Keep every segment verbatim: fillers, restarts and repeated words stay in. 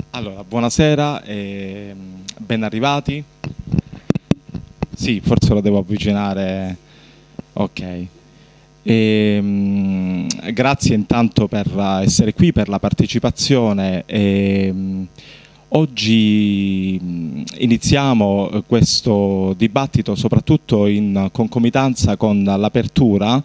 Allora, buonasera e ben arrivati. Sì, forse lo devo avvicinare. Ok. E, mh, grazie intanto per essere qui, per la partecipazione. E, mh, oggi mh, iniziamo questo dibattito soprattutto in concomitanza con l'apertura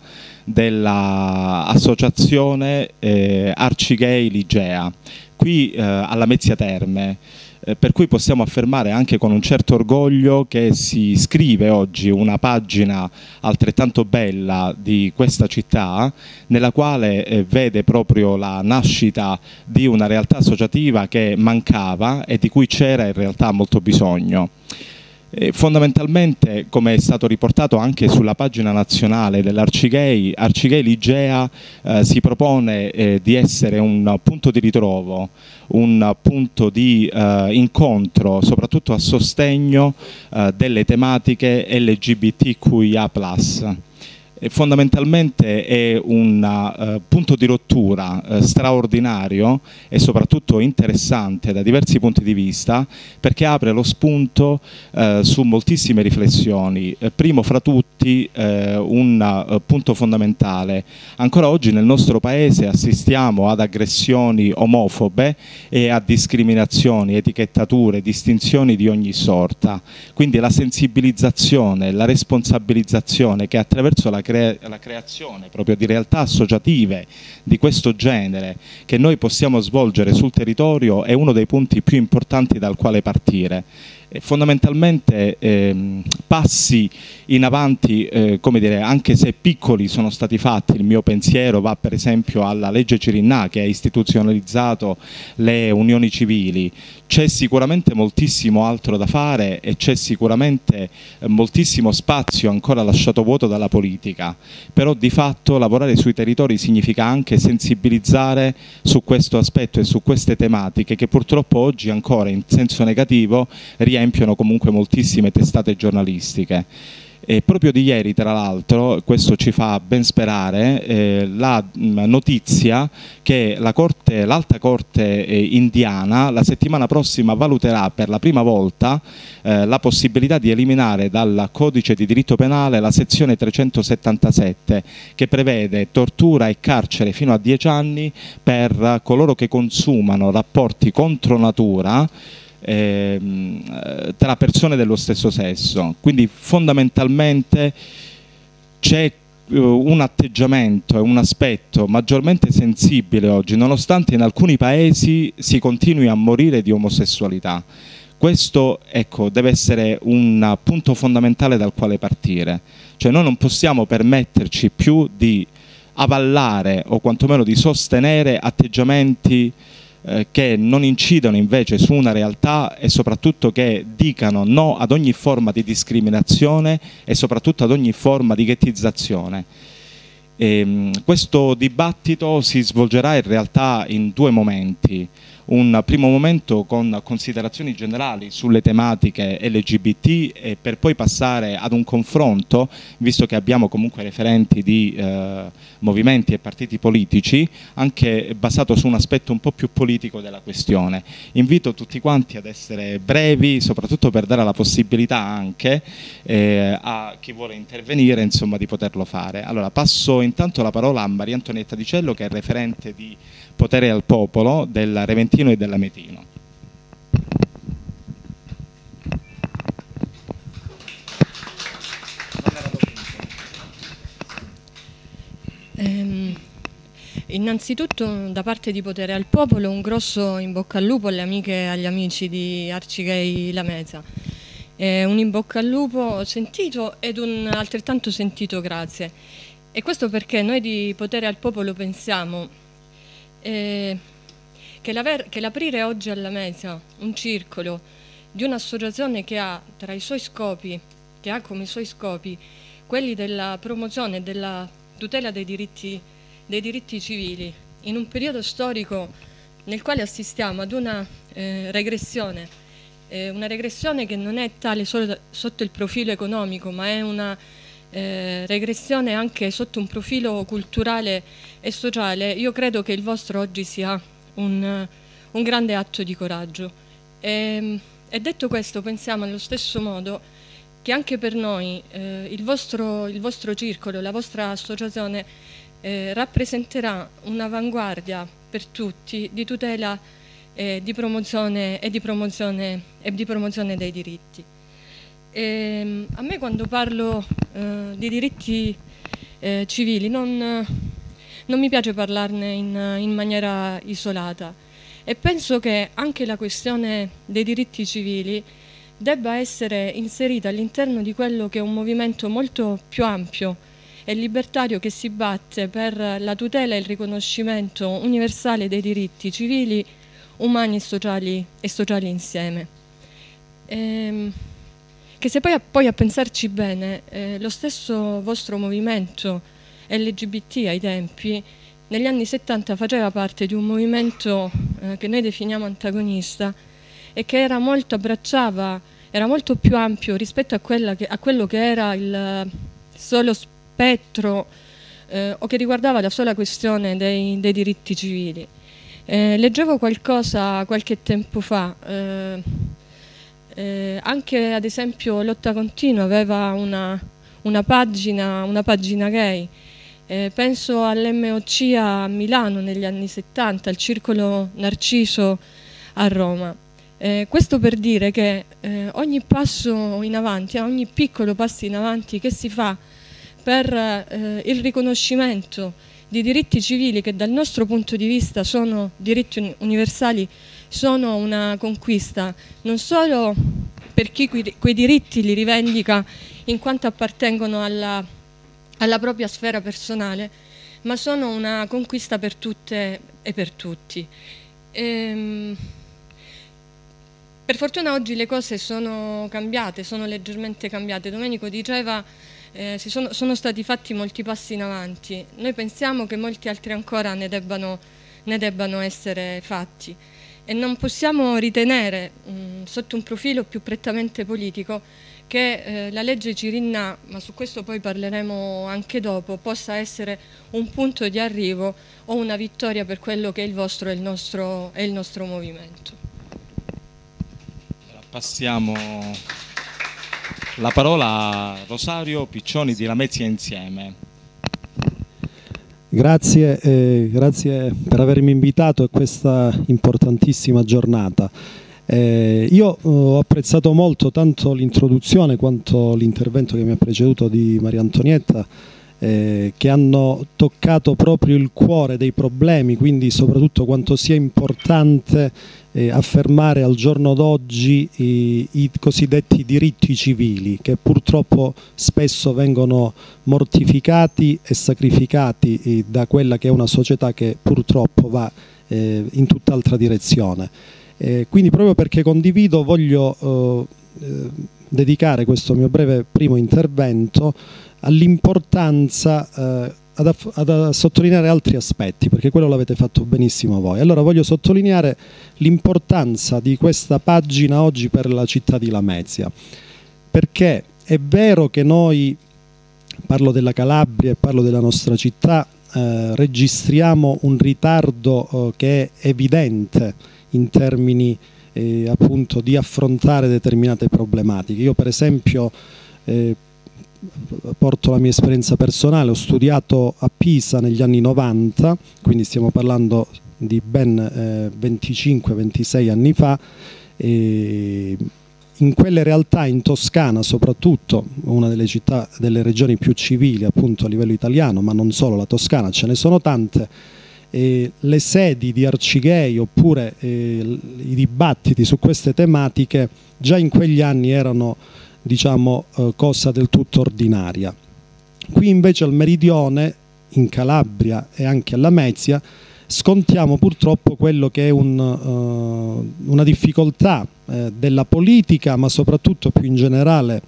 dell'associazione eh, Arcigay Ligea, qui eh, alla Mezzia Terme, eh, per cui possiamo affermare anche con un certo orgoglio che si scrive oggi una pagina altrettanto bella di questa città, nella quale eh, vede proprio la nascita di una realtà associativa che mancava e di cui c'era in realtà molto bisogno. Eh, fondamentalmente, come è stato riportato anche sulla pagina nazionale dell'Arcigay, Arcigay Ligea eh, si propone eh, di essere un punto di ritrovo, un punto di eh, incontro, soprattutto a sostegno eh, delle tematiche L G B T Q I A plus. E fondamentalmente è un uh, punto di rottura uh, straordinario e soprattutto interessante da diversi punti di vista, perché apre lo spunto uh, su moltissime riflessioni. Eh, primo fra tutti uh, un uh, punto fondamentale: ancora oggi nel nostro paese assistiamo ad aggressioni omofobe e a discriminazioni, etichettature, distinzioni di ogni sorta. Quindi la sensibilizzazione, la responsabilizzazione che attraverso la la creazione proprio di realtà associative di questo genere che noi possiamo svolgere sul territorio è uno dei punti più importanti dal quale partire. E fondamentalmente ehm, passi in avanti, eh, come dire, anche se piccoli, sono stati fatti. Il mio pensiero va per esempio alla legge Cirinnà, che ha istituzionalizzato le unioni civili. C'è sicuramente moltissimo altro da fare e c'è sicuramente eh, moltissimo spazio ancora lasciato vuoto dalla politica, però di fatto lavorare sui territori significa anche sensibilizzare su questo aspetto e su queste tematiche che purtroppo oggi ancora in senso negativo riempiono comunque moltissime testate giornalistiche. E proprio di ieri, tra l'altro, questo ci fa ben sperare, eh, la mh, notizia che la corte, l'Alta Corte eh, indiana la settimana prossima valuterà per la prima volta eh, la possibilità di eliminare dal codice di diritto penale la sezione trecentosettantasette, che prevede tortura e carcere fino a dieci anni per coloro che consumano rapporti contro natura tra persone dello stesso sesso. Quindi fondamentalmente c'è un atteggiamento e un aspetto maggiormente sensibile oggi, nonostante in alcuni paesi si continui a morire di omosessualità. Questo, ecco, deve essere un punto fondamentale dal quale partire. Cioè noi non possiamo permetterci più di avallare o quantomeno di sostenere atteggiamenti che non incidono invece su una realtà e soprattutto che dicano no ad ogni forma di discriminazione e soprattutto ad ogni forma di ghettizzazione. E, questo dibattito si svolgerà in realtà in due momenti. Un primo momento con considerazioni generali sulle tematiche L G B T e per poi passare ad un confronto, visto che abbiamo comunque referenti di eh, movimenti e partiti politici, anche basato su un aspetto un po' più politico della questione. Invito tutti quanti ad essere brevi, soprattutto per dare la possibilità anche eh, a chi vuole intervenire, insomma, di poterlo fare. Allora, passo intanto la parola a Maria Antonietta Di Cello, che è referente di Potere al Popolo del Reventino e dell'Ametino. Ehm, innanzitutto da parte di Potere al Popolo un grosso in bocca al lupo alle amiche e agli amici di Arcigay Lamezia. Eh, un in bocca al lupo sentito ed un altrettanto sentito grazie. E questo perché noi di Potere al Popolo pensiamo eh, che l'aprire oggi alla Lamezia un circolo di un'associazione che ha tra i suoi scopi, che ha come suoi scopi quelli della promozione e della tutela dei diritti, dei diritti civili, in un periodo storico nel quale assistiamo ad una eh, regressione, eh, una regressione che non è tale solo da, sotto il profilo economico, ma è una eh, regressione anche sotto un profilo culturale e sociale. Io credo che il vostro oggi sia un, un grande atto di coraggio. E, e detto questo, pensiamo allo stesso modo che anche per noi eh, il, vostro, il vostro circolo, la vostra associazione eh, rappresenterà un'avanguardia per tutti di tutela eh, di promozione e di promozione, e di promozione dei diritti. E, a me quando parlo eh, di diritti eh, civili non, non mi piace parlarne in, in maniera isolata e penso che anche la questione dei diritti civili debba essere inserita all'interno di quello che è un movimento molto più ampio e libertario che si batte per la tutela e il riconoscimento universale dei diritti civili, umani e sociali, e sociali insieme. Ehm, che se poi a, poi a pensarci bene, eh, lo stesso vostro movimento L G B T ai tempi, negli anni settanta faceva parte di un movimento eh, che noi definiamo antagonista e che era molto, abbracciava, era molto più ampio rispetto a, quella che, a quello che era il solo spettro eh, o che riguardava la sola questione dei, dei diritti civili. Eh, leggevo qualcosa qualche tempo fa, eh, eh, anche ad esempio Lotta Continua aveva una, una, pagina, una pagina gay, eh, penso all'M O C a Milano negli anni settanta, al Circolo Narciso a Roma. Eh, questo per dire che eh, ogni passo in avanti, ogni piccolo passo in avanti che si fa per eh, il riconoscimento di diritti civili che dal nostro punto di vista sono diritti universali, sono una conquista non solo per chi quei, quei diritti li rivendica in quanto appartengono alla, alla propria sfera personale, ma sono una conquista per tutte e per tutti. Ehm, per fortuna oggi le cose sono cambiate, sono leggermente cambiate. Domenico diceva Eh, si sono, sono stati fatti molti passi in avanti, noi pensiamo che molti altri ancora ne debbano, ne debbano essere fatti e non possiamo ritenere mh, sotto un profilo più prettamente politico che eh, la legge Cirinnà, ma su questo poi parleremo anche dopo, possa essere un punto di arrivo o una vittoria per quello che è il vostro e il nostro, è il nostro movimento. Passiamo la parola a Rosario Piccioni di Lamezia Insieme. Grazie, eh, grazie per avermi invitato a questa importantissima giornata. Eh, io eh, ho apprezzato molto tanto l'introduzione quanto l'intervento che mi ha preceduto di Maria Antonietta, eh, che hanno toccato proprio il cuore dei problemi, quindi soprattutto quanto sia importante eh, affermare al giorno d'oggi i, i cosiddetti diritti civili, che purtroppo spesso vengono mortificati e sacrificati eh, da quella che è una società che purtroppo va eh, in tutt'altra direzione. Eh, quindi proprio perché condivido voglio eh, dedicare questo mio breve primo intervento all'importanza eh, ad, ad sottolineare altri aspetti, perché quello l'avete fatto benissimo voi. Allora voglio sottolineare l'importanza di questa pagina oggi per la città di Lamezia, perché è vero che noi, parlo della Calabria e parlo della nostra città, eh, registriamo un ritardo eh, che è evidente in termini eh, appunto di affrontare determinate problematiche. Io per esempio eh, porto la mia esperienza personale, ho studiato a Pisa negli anni novanta, quindi stiamo parlando di ben eh, venticinque ventisei anni fa, e in quelle realtà in Toscana soprattutto, una delle città, delle regioni più civili appunto a livello italiano, ma non solo la Toscana, ce ne sono tante, e le sedi di Arcigay oppure eh, i dibattiti su queste tematiche già in quegli anni erano, diciamo, eh, cosa del tutto ordinaria. Qui invece al Meridione, in Calabria e anche a Lamezia, scontiamo purtroppo quello che è un, uh, una difficoltà eh, della politica, ma soprattutto più in generale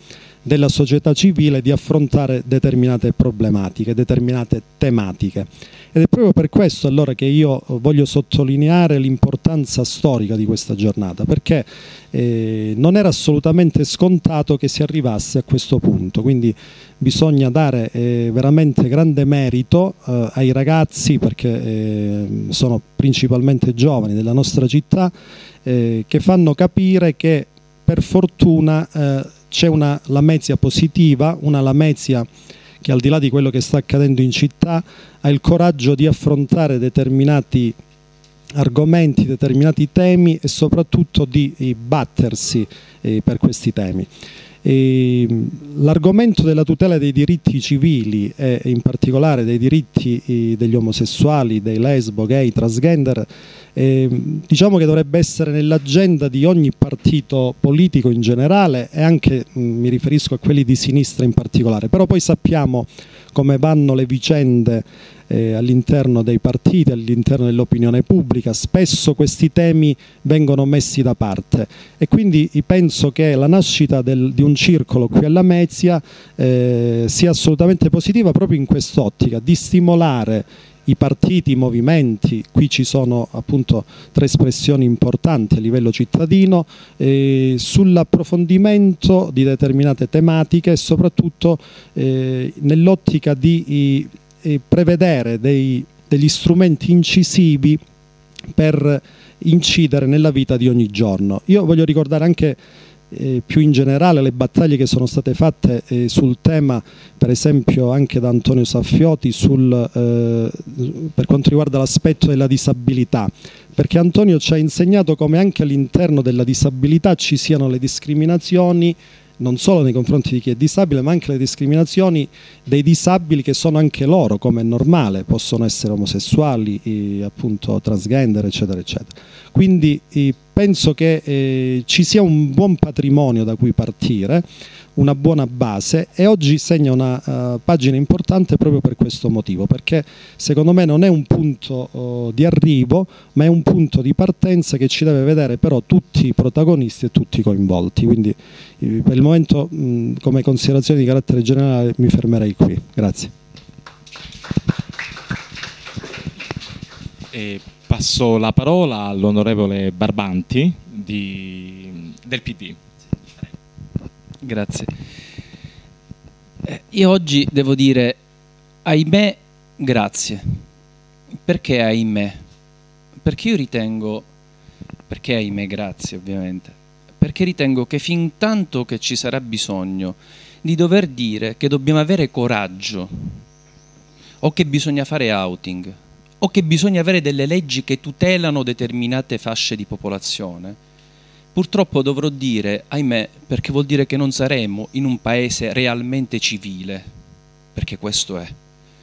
della società civile di affrontare determinate problematiche, determinate tematiche. Ed è proprio per questo allora che io voglio sottolineare l'importanza storica di questa giornata, perché eh, non era assolutamente scontato che si arrivasse a questo punto, quindi bisogna dare eh, veramente grande merito eh, ai ragazzi, perché eh, sono principalmente giovani della nostra città, eh, che fanno capire che per fortuna eh, c'è una Lamezia positiva, una Lamezia che al di là di quello che sta accadendo in città ha il coraggio di affrontare determinati argomenti, determinati temi e soprattutto di, di battersi eh, per questi temi. L'argomento della tutela dei diritti civili e in particolare dei diritti eh, degli omosessuali, dei lesbo, gay, transgender, eh, diciamo che dovrebbe essere nell'agenda di ogni partito politico in generale e anche mh, mi riferisco a quelli di sinistra in particolare, però poi sappiamo come vanno le vicende eh, all'interno dei partiti, all'interno dell'opinione pubblica, spesso questi temi vengono messi da parte e quindi penso che la nascita del, di un circolo qui a Lamezia eh, sia assolutamente positiva proprio in quest'ottica di stimolare i partiti, i movimenti. Qui ci sono appunto tre espressioni importanti a livello cittadino eh, sull'approfondimento di determinate tematiche e soprattutto eh, nell'ottica di eh, prevedere dei, degli strumenti incisivi per incidere nella vita di ogni giorno. Io voglio ricordare anche Eh, più in generale le battaglie che sono state fatte eh, sul tema, per esempio anche da Antonio Saffioti, sul, eh, per quanto riguarda l'aspetto della disabilità, perché Antonio ci ha insegnato come anche all'interno della disabilità ci siano le discriminazioni non solo nei confronti di chi è disabile, ma anche le discriminazioni dei disabili che sono anche loro, come è normale, possono essere omosessuali, eh, appunto transgender, eccetera, eccetera. Quindi eh, penso che eh, ci sia un buon patrimonio da cui partire, una buona base e oggi segna una uh, pagina importante proprio per questo motivo, perché secondo me non è un punto uh, di arrivo, ma è un punto di partenza che ci deve vedere però tutti i protagonisti e tutti i coinvolti. Quindi eh, per il momento mh, come considerazione di carattere generale mi fermerei qui. Grazie. E passo la parola all'onorevole Barbanti di, del P D. Grazie. Eh, io oggi devo dire, ahimè, grazie. Perché ahimè? Perché io ritengo, perché ahimè grazie ovviamente, perché ritengo che fin tanto che ci sarà bisogno di dover dire che dobbiamo avere coraggio, o che bisogna fare outing, o che bisogna avere delle leggi che tutelano determinate fasce di popolazione, purtroppo dovrò dire, ahimè, perché vuol dire che non saremo in un paese realmente civile, perché questo è.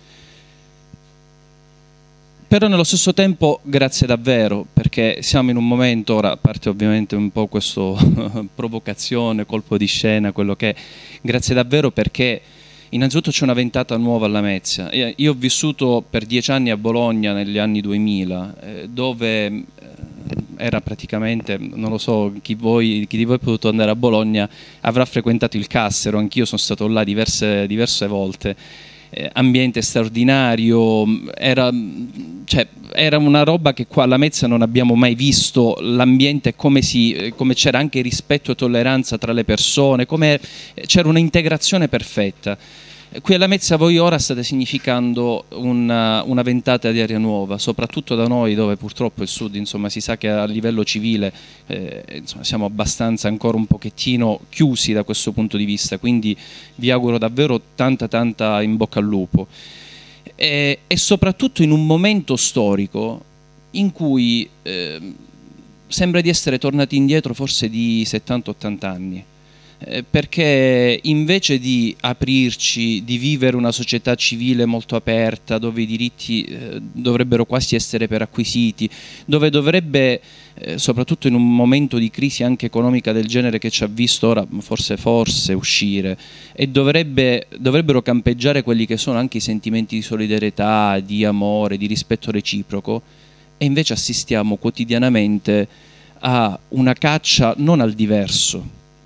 Però nello stesso tempo grazie davvero, perché siamo in un momento, ora a parte ovviamente un po' questo provocazione, colpo di scena, quello che è, grazie davvero perché innanzitutto c'è una ventata nuova a Lamezia. Io ho vissuto per dieci anni a Bologna negli anni duemila, eh, dove eh, era praticamente, non lo so, chi, voi, chi di voi è potuto andare a Bologna avrà frequentato il Cassero, anch'io sono stato là diverse, diverse volte. Eh, ambiente straordinario, era, cioè, era una roba che qua a Lamezia non abbiamo mai visto, l'ambiente come, come c'era anche rispetto e tolleranza tra le persone, come c'era un'integrazione perfetta. Qui a Lamezia voi ora state significando una, una ventata di aria nuova, soprattutto da noi dove purtroppo il sud, insomma, si sa che a livello civile eh, insomma, siamo abbastanza ancora un pochettino chiusi da questo punto di vista, quindi vi auguro davvero tanta tanta in bocca al lupo e, e soprattutto in un momento storico in cui eh, sembra di essere tornati indietro forse di settanta ottanta anni. Perché invece di aprirci, di vivere una società civile molto aperta, dove i diritti eh, dovrebbero quasi essere per acquisiti, dove dovrebbe, eh, soprattutto in un momento di crisi anche economica del genere che ci ha visto ora forse forse uscire, e dovrebbe, dovrebbero campeggiare quelli che sono anche i sentimenti di solidarietà, di amore, di rispetto reciproco, e invece assistiamo quotidianamente a una caccia non al diverso,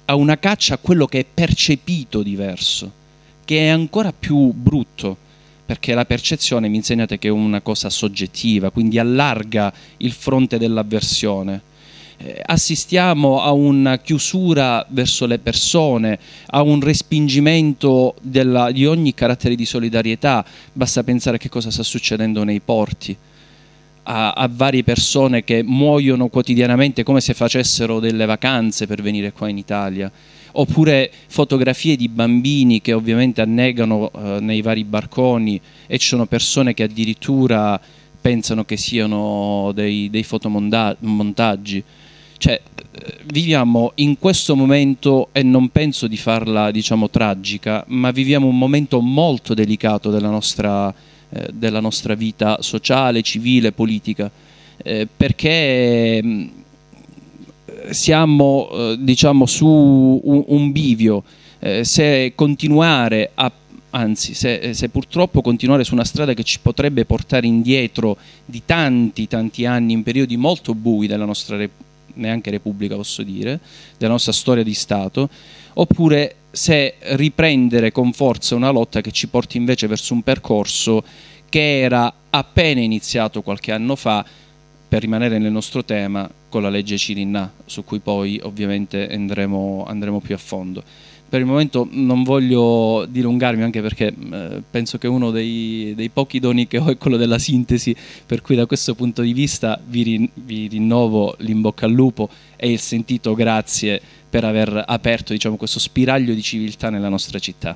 a una caccia a quello che è percepito diverso, che è ancora più brutto, perché la percezione, mi insegnate, che è una cosa soggettiva, quindi allarga il fronte dell'avversione. Eh, assistiamo a una chiusura verso le persone, a un respingimento della, di ogni carattere di solidarietà. Basta pensare che cosa sta succedendo nei porti, a, a varie persone che muoiono quotidianamente come se facessero delle vacanze per venire qua in Italia, oppure fotografie di bambini che ovviamente annegano eh, nei vari barconi, e ci sono persone che addirittura pensano che siano dei, dei fotomontaggi. Cioè, viviamo in questo momento, e non penso di farla, diciamo, tragica, ma viviamo un momento molto delicato della nostra, eh, della nostra vita sociale, civile, politica, eh, perché mh, siamo, eh, diciamo, su un, un bivio. Eh, se continuare a Anzi, se, se purtroppo continuare su una strada che ci potrebbe portare indietro di tanti, tanti anni, in periodi molto bui della nostra Repubblica, neanche Repubblica posso dire, della nostra storia di Stato, oppure se riprendere con forza una lotta che ci porti invece verso un percorso che era appena iniziato qualche anno fa, per rimanere nel nostro tema, con la legge Cirinnà, su cui poi ovviamente andremo, andremo più a fondo. Per il momento non voglio dilungarmi, anche perché eh, penso che uno dei, dei pochi doni che ho è quello della sintesi, per cui da questo punto di vista vi, rin vi rinnovo l'in bocca al lupo e il sentito grazie per aver aperto, diciamo, questo spiraglio di civiltà nella nostra città.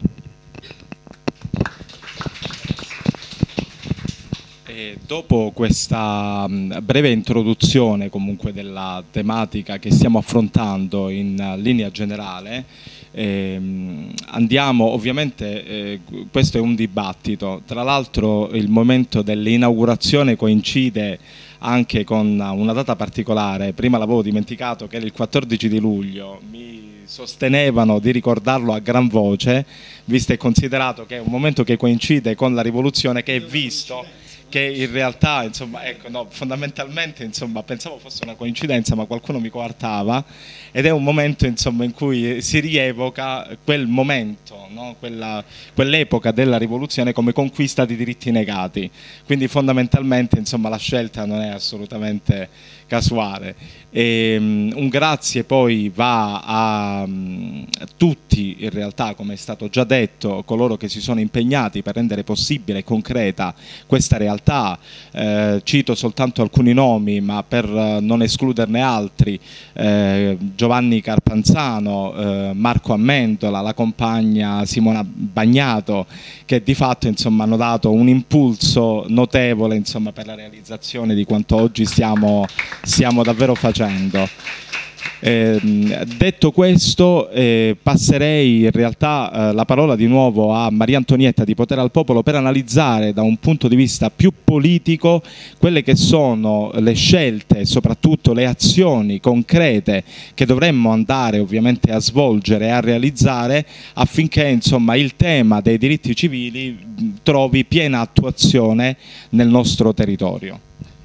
E dopo questa breve introduzione comunque della tematica che stiamo affrontando in linea generale, Eh, andiamo, ovviamente eh, questo è un dibattito, tra l'altro il momento dell'inaugurazione coincide anche con una data particolare. Prima l'avevo dimenticato, che era il quattordici di luglio, mi sostenevano di ricordarlo a gran voce, visto e considerato che è un momento che coincide con la rivoluzione, che è visto che in realtà, insomma, ecco, no, fondamentalmente, insomma, pensavo fosse una coincidenza, ma qualcuno mi coartava, ed è un momento, insomma, in cui si rievoca quel momento, no? Quella, quell'epoca della rivoluzione come conquista di diritti negati. Quindi fondamentalmente, insomma, la scelta non è assolutamente casuale. E, um, un grazie poi va a um, tutti, in realtà, come è stato già detto, coloro che si sono impegnati per rendere possibile e concreta questa realtà. Eh, cito soltanto alcuni nomi, ma per uh, non escluderne altri: eh, Giovanni Carpanzano, eh, Marco Amendola, la compagna Simona Bagnato, che di fatto, insomma, hanno dato un impulso notevole, insomma, per la realizzazione di quanto oggi stiamo, stiamo davvero facendo. Eh, detto questo, eh, passerei in realtà eh, la parola di nuovo a Maria Antonietta di Potere al Popolo per analizzare da un punto di vista più politico quelle che sono le scelte e soprattutto le azioni concrete che dovremmo andare ovviamente a svolgere e a realizzare affinché, insomma, il tema dei diritti civili trovi piena attuazione nel nostro territorio.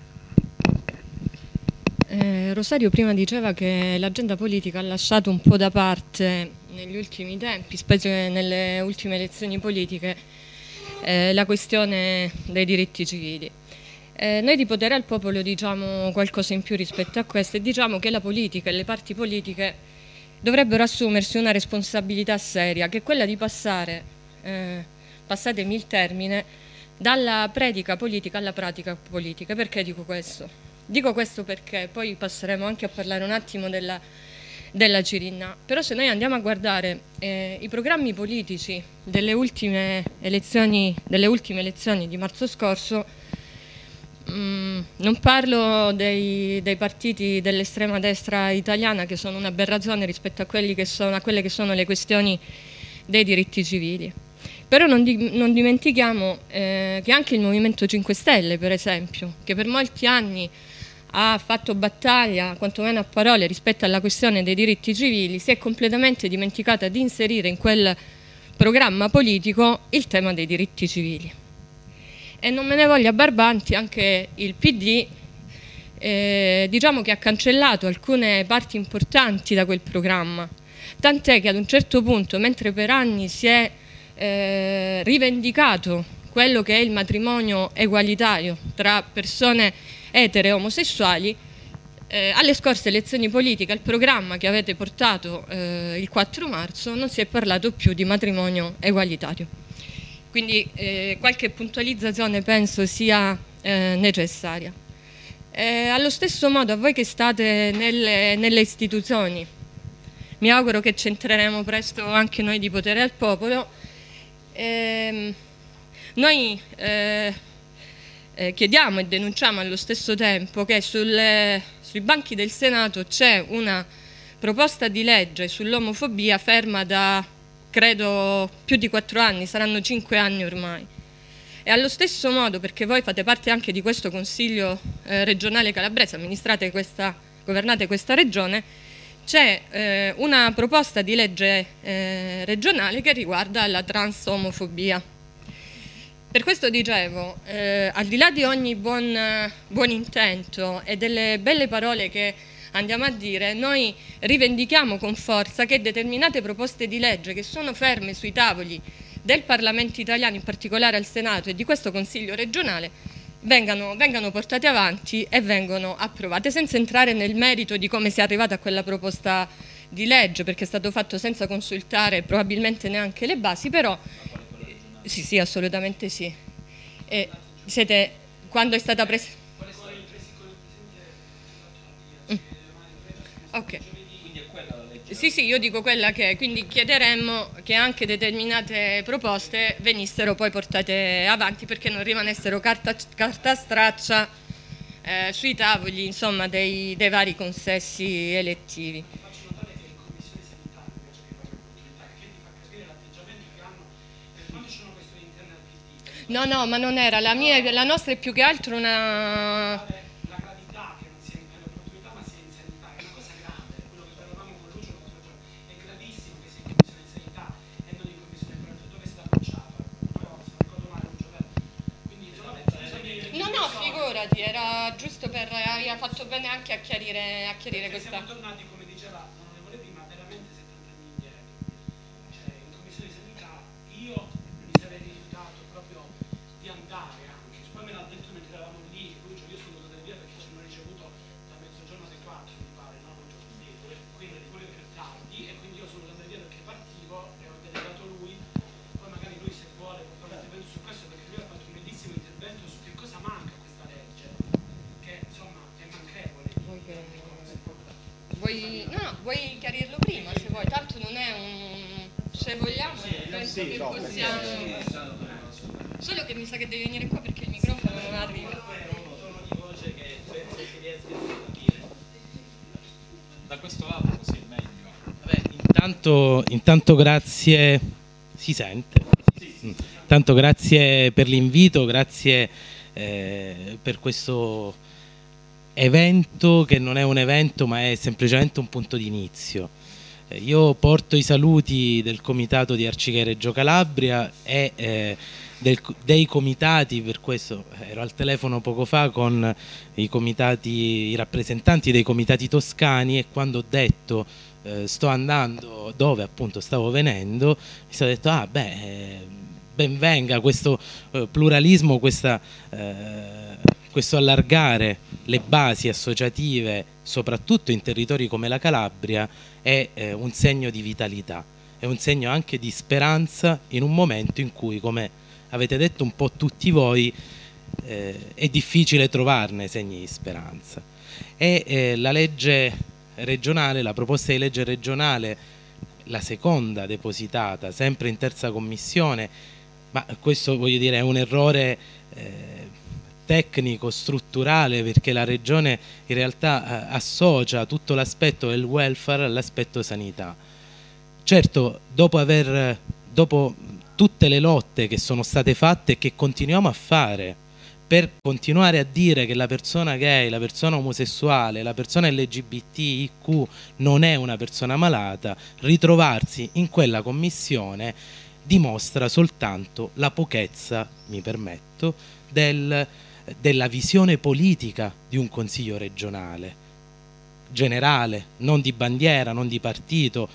Eh, Rosario prima diceva che l'agenda politica ha lasciato un po' da parte negli ultimi tempi, specie nelle ultime elezioni politiche, eh, la questione dei diritti civili. Eh, noi di Potere al Popolo diciamo qualcosa in più rispetto a questo, e diciamo che la politica e le parti politiche dovrebbero assumersi una responsabilità seria, che è quella di passare, eh, passatemi il termine, dalla predica politica alla pratica politica. Perché dico questo? Dico questo perché poi passeremo anche a parlare un attimo della, della Cirinnà. Però se noi andiamo a guardare eh, i programmi politici delle ultime elezioni, delle ultime elezioni di marzo scorso, mh, non parlo dei, dei partiti dell'estrema destra italiana, che sono un'aberrazione rispetto a, quelli che sono, a quelle che sono le questioni dei diritti civili. Però non, di, non dimentichiamo eh, che anche il Movimento cinque Stelle, per esempio, che per molti anni ha fatto battaglia, quantomeno a parole, rispetto alla questione dei diritti civili, si è completamente dimenticata di inserire in quel programma politico il tema dei diritti civili. E non me ne voglia Barbanti, anche il P D eh, diciamo che ha cancellato alcune parti importanti da quel programma, tant'è che ad un certo punto, mentre per anni si è eh, rivendicato quello che è il matrimonio egualitario tra persone etere e omosessuali, eh, alle scorse elezioni politiche, al programma che avete portato eh, il quattro marzo, non si è parlato più di matrimonio egualitario. Quindi eh, qualche puntualizzazione penso sia eh, necessaria. Eh, allo stesso modo, a voi che state nelle, nelle istituzioni, mi auguro che ci entreremo presto anche noi di Potere al Popolo. Eh, noi eh, eh, chiediamo e denunciamo allo stesso tempo che sulle, sui banchi del Senato c'è una proposta di legge sull'omofobia ferma da, credo, più di quattro anni, saranno cinque anni ormai. E allo stesso modo, perché voi fate parte anche di questo Consiglio eh, regionale calabrese, amministrate questa, governate questa regione, c'è eh, una proposta di legge eh, regionale che riguarda la transomofobia. Per questo dicevo, eh, al di là di ogni buon, buon intento e delle belle parole che andiamo a dire, noi rivendichiamo con forza che determinate proposte di legge che sono ferme sui tavoli del Parlamento italiano, in particolare al Senato e di questo Consiglio regionale, vengano, vengano portate avanti e vengono approvate, senza entrare nel merito di come si è arrivata a quella proposta di legge, perché è stato fatto senza consultare probabilmente neanche le basi, però sì, sì, assolutamente sì. E siete, quando è stata presa... Mm. Ok. Sì, sì, io dico quella che è, quindi chiederemmo che anche determinate proposte venissero poi portate avanti perché non rimanessero carta, carta straccia eh, sui tavoli, insomma, dei, dei vari consessi elettivi. No, no, ma non era, la mia, la nostra è più che altro una... Era giusto per, aveva fatto bene anche a chiarire, a chiarire questa. Siamo tornati, come diceva l'onorevole prima, veramente settanta anni indietro. Cioè, in commissione sanità io mi sarei rifiutato proprio di andare anche. Poi me l'ha detto mentre eravamo lì, Lucio, io sono andato via perché ci hanno ricevuto da mezzogiorno alle quattro, mi pare, no? Quindi pure più tardi, e quindi io sono andato via perché partivo e ho delegato lui. Poi magari lui, se vuole, può fare un intervento su questo, perché lui ha fatto un bellissimo intervento su che cosa manca. Vuoi, no, no, vuoi chiarirlo prima se vuoi, tanto non è un... se vogliamo sì, penso sì, che no, possiamo... Solo che mi sa che devi venire qua perché il microfono non arriva. Sono di voce che penso che riesca a capire. Da questo lato così è meglio. Vabbè, intanto, intanto grazie... Si sente? Sì, sì. Intanto grazie per l'invito, grazie eh, per questo... evento che non è un evento ma è semplicemente un punto di inizio. Eh, io porto i saluti del comitato di Arcigay Reggio Calabria e eh, del, dei comitati, per questo ero al telefono poco fa con i comitati, i rappresentanti dei comitati toscani, e quando ho detto eh, sto andando dove appunto stavo venendo, mi sono detto ah beh, eh, ben venga questo eh, pluralismo, questa eh, questo allargare le basi associative, soprattutto in territori come la Calabria, è eh, un segno di vitalità, è un segno anche di speranza in un momento in cui, come avete detto un po' tutti voi, eh, è difficile trovarne segni di speranza. E eh, la legge regionale, la proposta di legge regionale, la seconda depositata, sempre in terza commissione, ma questo voglio dire è un errore eh, tecnico, strutturale, perché la Regione in realtà eh, associa tutto l'aspetto del welfare all'aspetto sanità. Certo, dopo, aver, dopo tutte le lotte che sono state fatte e che continuiamo a fare per continuare a dire che la persona gay, la persona omosessuale, la persona L G B T I Q non è una persona malata, ritrovarsi in quella commissione dimostra soltanto la pochezza, mi permetto, del della visione politica di un consiglio regionale generale, non di bandiera, non di partito,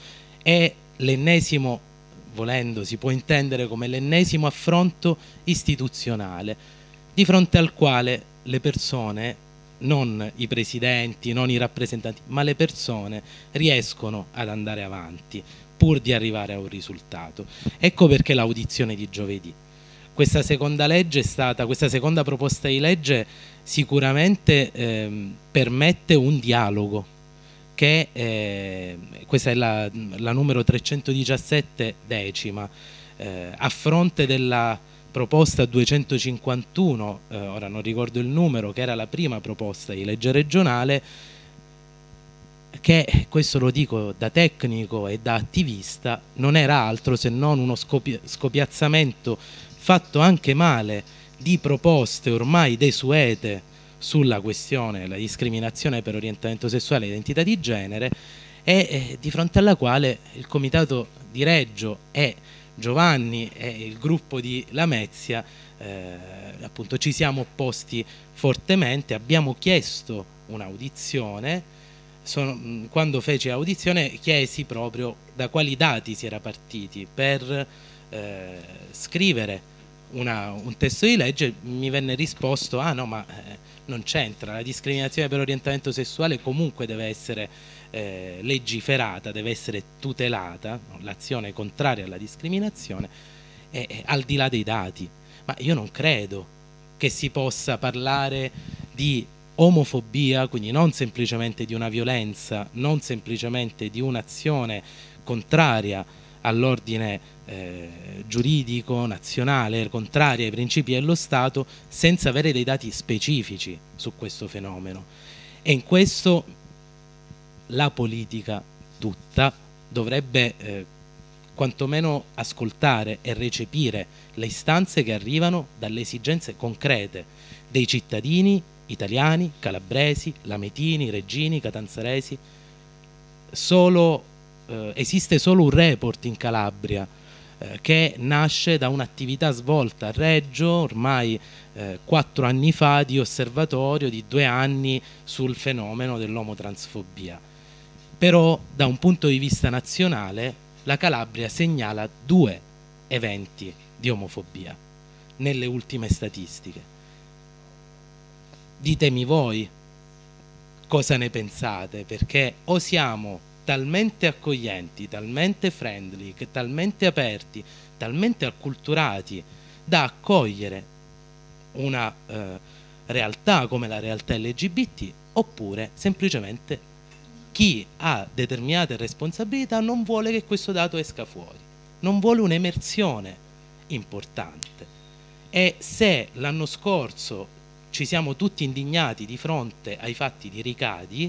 è l'ennesimo, volendo si può intendere come l'ennesimo affronto istituzionale, di fronte al quale le persone, non i presidenti, non i rappresentanti, ma le persone riescono ad andare avanti pur di arrivare a un risultato. Ecco perché l'audizione di giovedì. Questa seconda legge è stata, questa seconda proposta di legge sicuramente ehm, permette un dialogo, che eh, questa è la, la numero trecentodiciassette decima, eh, a fronte della proposta duecentocinquantuno, eh, ora non ricordo il numero, che era la prima proposta di legge regionale, che, questo lo dico da tecnico e da attivista, non era altro se non uno scopi scopiazzamento fatto anche male di proposte ormai desuete sulla questione della discriminazione per orientamento sessuale e identità di genere, e eh, di fronte alla quale il Comitato di Reggio e Giovanni e il gruppo di Lamezia eh, appunto ci siamo opposti fortemente. Abbiamo chiesto un'audizione. Sono, quando feci l'audizione chiesi proprio da quali dati si era partiti per eh, scrivere una, un testo di legge. Mi venne risposto: ah no, ma eh, non c'entra, la discriminazione per orientamento sessuale comunque deve essere eh, legiferata, deve essere tutelata, no? L'azione contraria alla discriminazione, è, è al di là dei dati. Ma io non credo che si possa parlare di omofobia, quindi non semplicemente di una violenza, non semplicemente di un'azione contraria all'ordine eh, giuridico nazionale, contraria ai principi dello Stato, senza avere dei dati specifici su questo fenomeno. E in questo la politica tutta dovrebbe eh, quantomeno ascoltare e recepire le istanze che arrivano dalle esigenze concrete dei cittadini italiani, calabresi, lametini, reggini, catanzaresi. Solo, eh, esiste solo un report in Calabria eh, che nasce da un'attività svolta a Reggio ormai eh, quattro anni fa, di osservatorio di due anni sul fenomeno dell'omotransfobia. Però da un punto di vista nazionale la Calabria segnala due eventi di omofobia nelle ultime statistiche. Ditemi voi cosa ne pensate, perché o siamo talmente accoglienti, talmente friendly, che talmente aperti, talmente acculturati da accogliere una eh, realtà come la realtà L G B T, oppure semplicemente chi ha determinate responsabilità non vuole che questo dato esca fuori, non vuole un'emersione importante. E se l'anno scorso ci siamo tutti indignati di fronte ai fatti di Ricadi,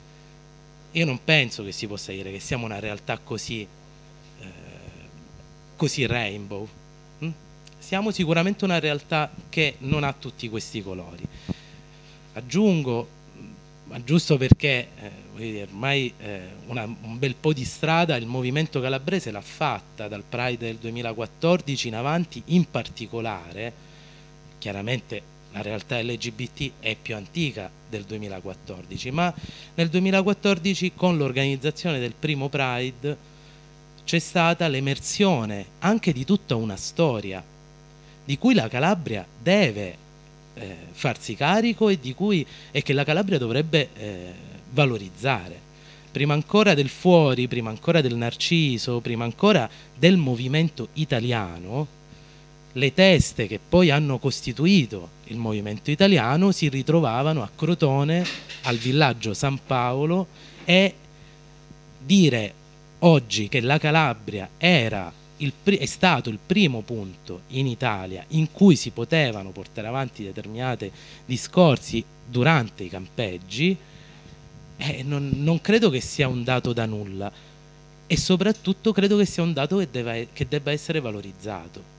io non penso che si possa dire che siamo una realtà così, eh, così rainbow. Mm? Siamo sicuramente una realtà che non ha tutti questi colori. Aggiungo, ma giusto perché eh, voglio dire, ormai eh, una, un bel po' di strada il movimento calabrese l'ha fatta dal Pride del duemilaquattordici in avanti, in particolare, chiaramente la realtà L G B T è più antica del duemilaquattordici, ma nel duemilaquattordici con l'organizzazione del primo Pride c'è stata l'emersione anche di tutta una storia di cui la Calabria deve eh, farsi carico e, di cui, e che la Calabria dovrebbe eh, valorizzare. Prima ancora del fuori, prima ancora del Narciso, prima ancora del movimento italiano, le teste che poi hanno costituito il movimento italiano si ritrovavano a Crotone, al villaggio San Paolo, e dire oggi che la Calabria era il è stato il primo punto in Italia in cui si potevano portare avanti determinati discorsi durante i campeggi, eh, non, non credo che sia un dato da nulla, e soprattutto credo che sia un dato che, deve, che debba essere valorizzato.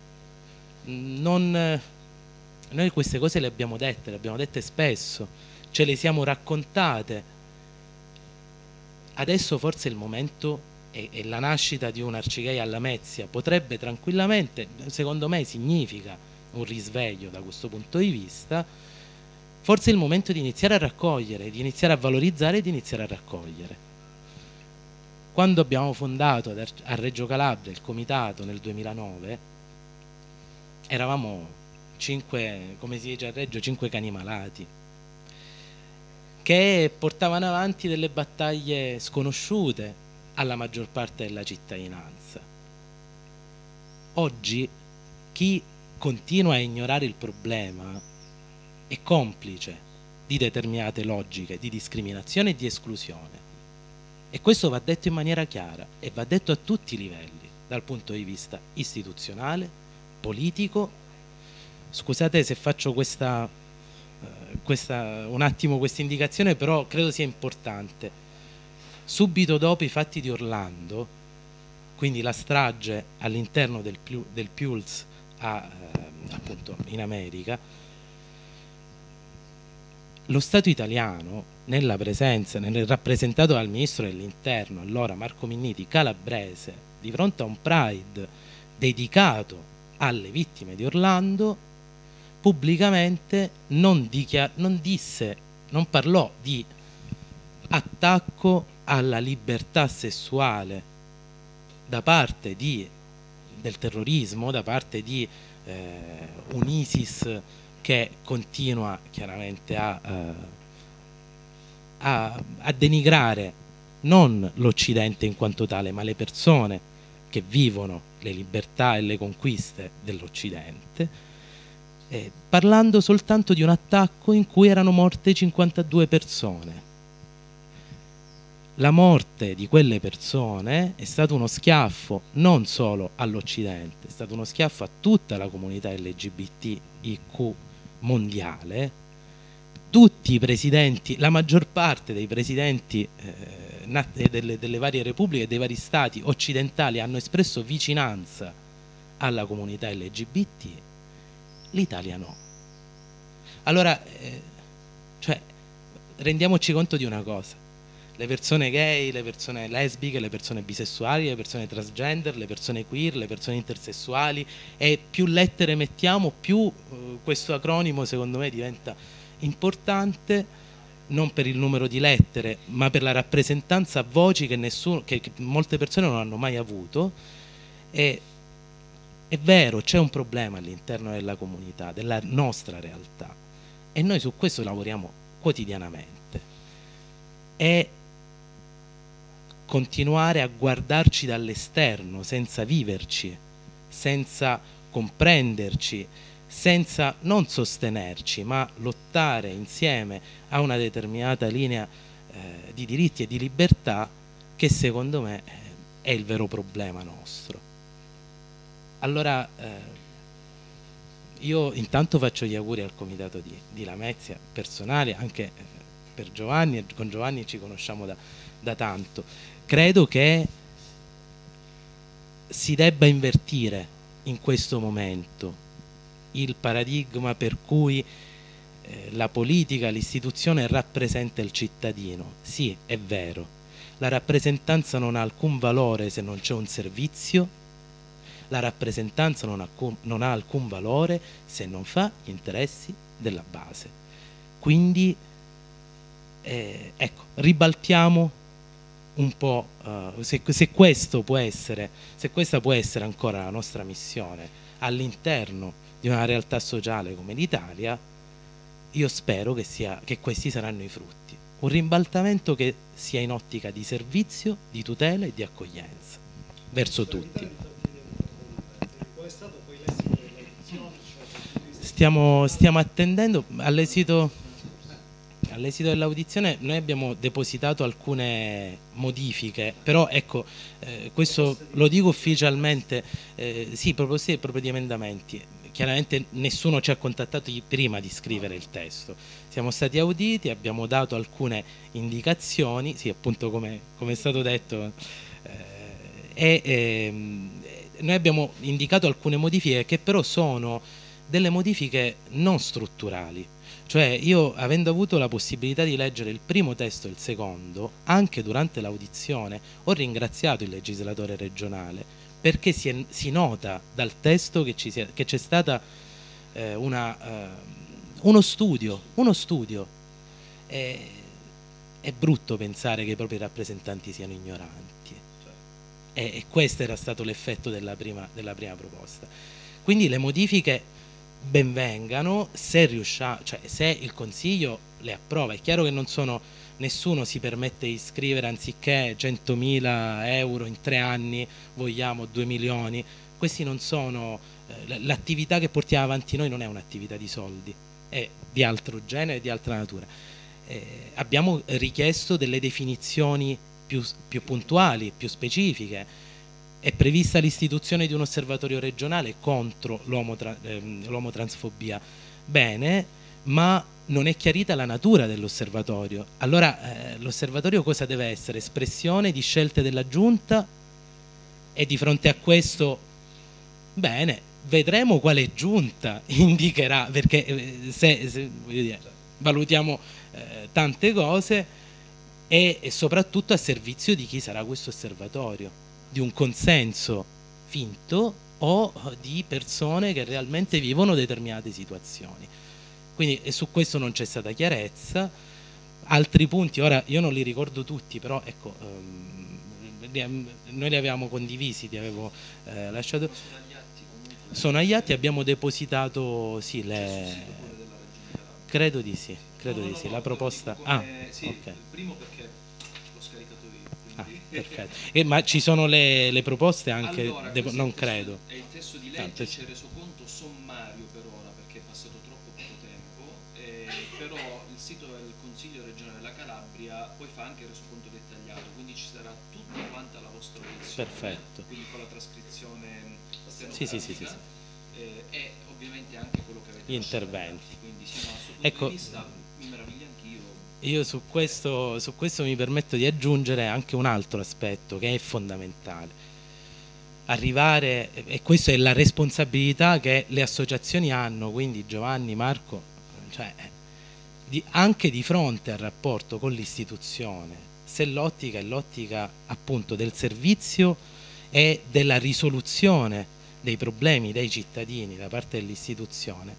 Non, noi queste cose le abbiamo dette, le abbiamo dette spesso, ce le siamo raccontate. Adesso forse il momento e, e la nascita di un Arcigay a Lamezia potrebbe tranquillamente, secondo me significa un risveglio da questo punto di vista. Forse è il momento di iniziare a raccogliere, di iniziare a valorizzare e di iniziare a raccogliere. quando abbiamo fondato a Reggio Calabria il comitato nel duemilanove, eravamo cinque, come si dice a Reggio, cinque cani malati, che portavano avanti delle battaglie sconosciute alla maggior parte della cittadinanza. Oggi chi continua a ignorare il problema è complice di determinate logiche di discriminazione e di esclusione, e questo va detto in maniera chiara e va detto a tutti i livelli, dal punto di vista istituzionale, politico. Scusate se faccio questa, eh, questa un attimo questa indicazione, però credo sia importante. Subito dopo i fatti di Orlando, quindi la strage all'interno del, del Pulse a, eh, appunto in America, lo Stato italiano, nella presenza, nel rappresentato dal ministro dell'Interno, allora Marco Minniti, calabrese, di fronte a un Pride dedicato alle vittime di Orlando, pubblicamente non, non disse, non parlò di attacco alla libertà sessuale da parte di, del terrorismo, da parte di eh, un ISIS che continua chiaramente a, eh, a, a denigrare non l'Occidente in quanto tale, ma le persone che vivono le libertà e le conquiste dell'Occidente, eh, parlando soltanto di un attacco in cui erano morte cinquantadue persone. La morte di quelle persone è stato uno schiaffo non solo all'Occidente, è stato uno schiaffo a tutta la comunità L G B T I Q mondiale. Tutti i presidenti, la maggior parte dei presidenti eh, delle, delle varie repubbliche, dei vari stati occidentali hanno espresso vicinanza alla comunità L G B T, l'Italia no. Allora, eh, cioè, rendiamoci conto di una cosa: le persone gay, le persone lesbiche, le persone bisessuali, le persone transgender, le persone queer, le persone intersessuali, e più lettere mettiamo, più eh, questo acronimo secondo me diventa importante, non per il numero di lettere, ma per la rappresentanza a voci che, nessuno, che, che molte persone non hanno mai avuto. E è vero, c'è un problema all'interno della comunità, della nostra realtà, e noi su questo lavoriamo quotidianamente. E continuare a guardarci dall'esterno senza viverci, senza comprenderci, senza non sostenerci, ma lottare insieme a una determinata linea eh, di diritti e di libertà, che secondo me è il vero problema nostro. Allora eh, io intanto faccio gli auguri al comitato di, di Lamezia, personale, anche per Giovanni, con Giovanni ci conosciamo da, da tanto. Credo che si debba invertire in questo momento il paradigma per cui eh, la politica, l'istituzione rappresenta il cittadino. Sì, è vero, la rappresentanza non ha alcun valore se non c'è un servizio, la rappresentanza non ha, non ha alcun valore se non fa gli interessi della base. Quindi eh, ecco, ribaltiamo un po', uh, se, se questo può essere, se questa può essere ancora la nostra missione all'interno di una realtà sociale come l'Italia, io spero che, sia, che questi saranno i frutti. Un ribaltamento che sia in ottica di servizio, di tutela e di accoglienza verso tutti. Stiamo, stiamo attendendo all'esito all'esito dell'audizione. Noi abbiamo depositato alcune modifiche, però ecco, eh, questo lo dico ufficialmente, eh, sì, proprio, sì, proprio di emendamenti. Chiaramente nessuno ci ha contattato prima di scrivere il testo, siamo stati auditi, abbiamo dato alcune indicazioni, sì, appunto come, come è stato detto, eh, e eh, noi abbiamo indicato alcune modifiche che però sono delle modifiche non strutturali. Cioè io, avendo avuto la possibilità di leggere il primo testo e il secondo, anche durante l'audizione ho ringraziato il legislatore regionale, perché si, è, si nota dal testo che c'è stata eh, una, eh, uno studio, uno studio. È, è brutto pensare che i propri rappresentanti siano ignoranti. e, e questo era stato l'effetto della prima, della prima proposta. Quindi le modifiche benvengano se riusciamo, cioè se il Consiglio le approva. È chiaro che non sono, nessuno si permette di scrivere anziché centomila euro in tre anni vogliamo due milioni. Questi non sono, eh, l'attività che portiamo avanti noi non è un'attività di soldi, è di altro genere, di altra natura. Eh, abbiamo richiesto delle definizioni più, più puntuali, più specifiche. È prevista l'istituzione di un osservatorio regionale contro l'omotransfobia. Bene, ma non è chiarita la natura dell'osservatorio. Allora, eh, l'osservatorio cosa deve essere? Espressione di scelte della Giunta, e di fronte a questo, bene, vedremo quale Giunta indicherà, perché eh, se, se voglio dire, valutiamo eh, tante cose, e, e soprattutto a servizio di chi sarà questo osservatorio, di un consenso finto o di persone che realmente vivono determinate situazioni. Quindi e su questo non c'è stata chiarezza. Altri punti, ora io non li ricordo tutti, però ecco, ehm, noi li avevamo condivisi, li avevo eh, lasciato. Sono agli atti, abbiamo depositato, sì, le... credo di sì, credo no, no, di sì, no, la proposta. Come... Ah, sì, okay. Il primo perché l'ho scaricato io. Ah, perfetto. E, ma ci sono le, le proposte anche, allora, devo... non credo. È il testo di legge, c'è il resoconto sommario per ora perché è passato troppo poco tempo, eh, però il sito del Consiglio regionale della Calabria poi fa anche il resoconto dettagliato, quindi ci sarà tutta quanta la vostra audizione. Perfetto. Quindi con la trascrizione sì, sì, sì, sì, sì. Eh, e ovviamente anche quello che avete gli interventi. Quindi sì, no, sotto ecco, di vista mi meraviglio anch'io. Io su questo, su questo mi permetto di aggiungere anche un altro aspetto che è fondamentale. Arrivare, e questa è la responsabilità che le associazioni hanno, quindi Giovanni, Marco, cioè, di, anche di fronte al rapporto con l'istituzione, se l'ottica è l'ottica appunto del servizio e della risoluzione dei problemi dei cittadini da parte dell'istituzione,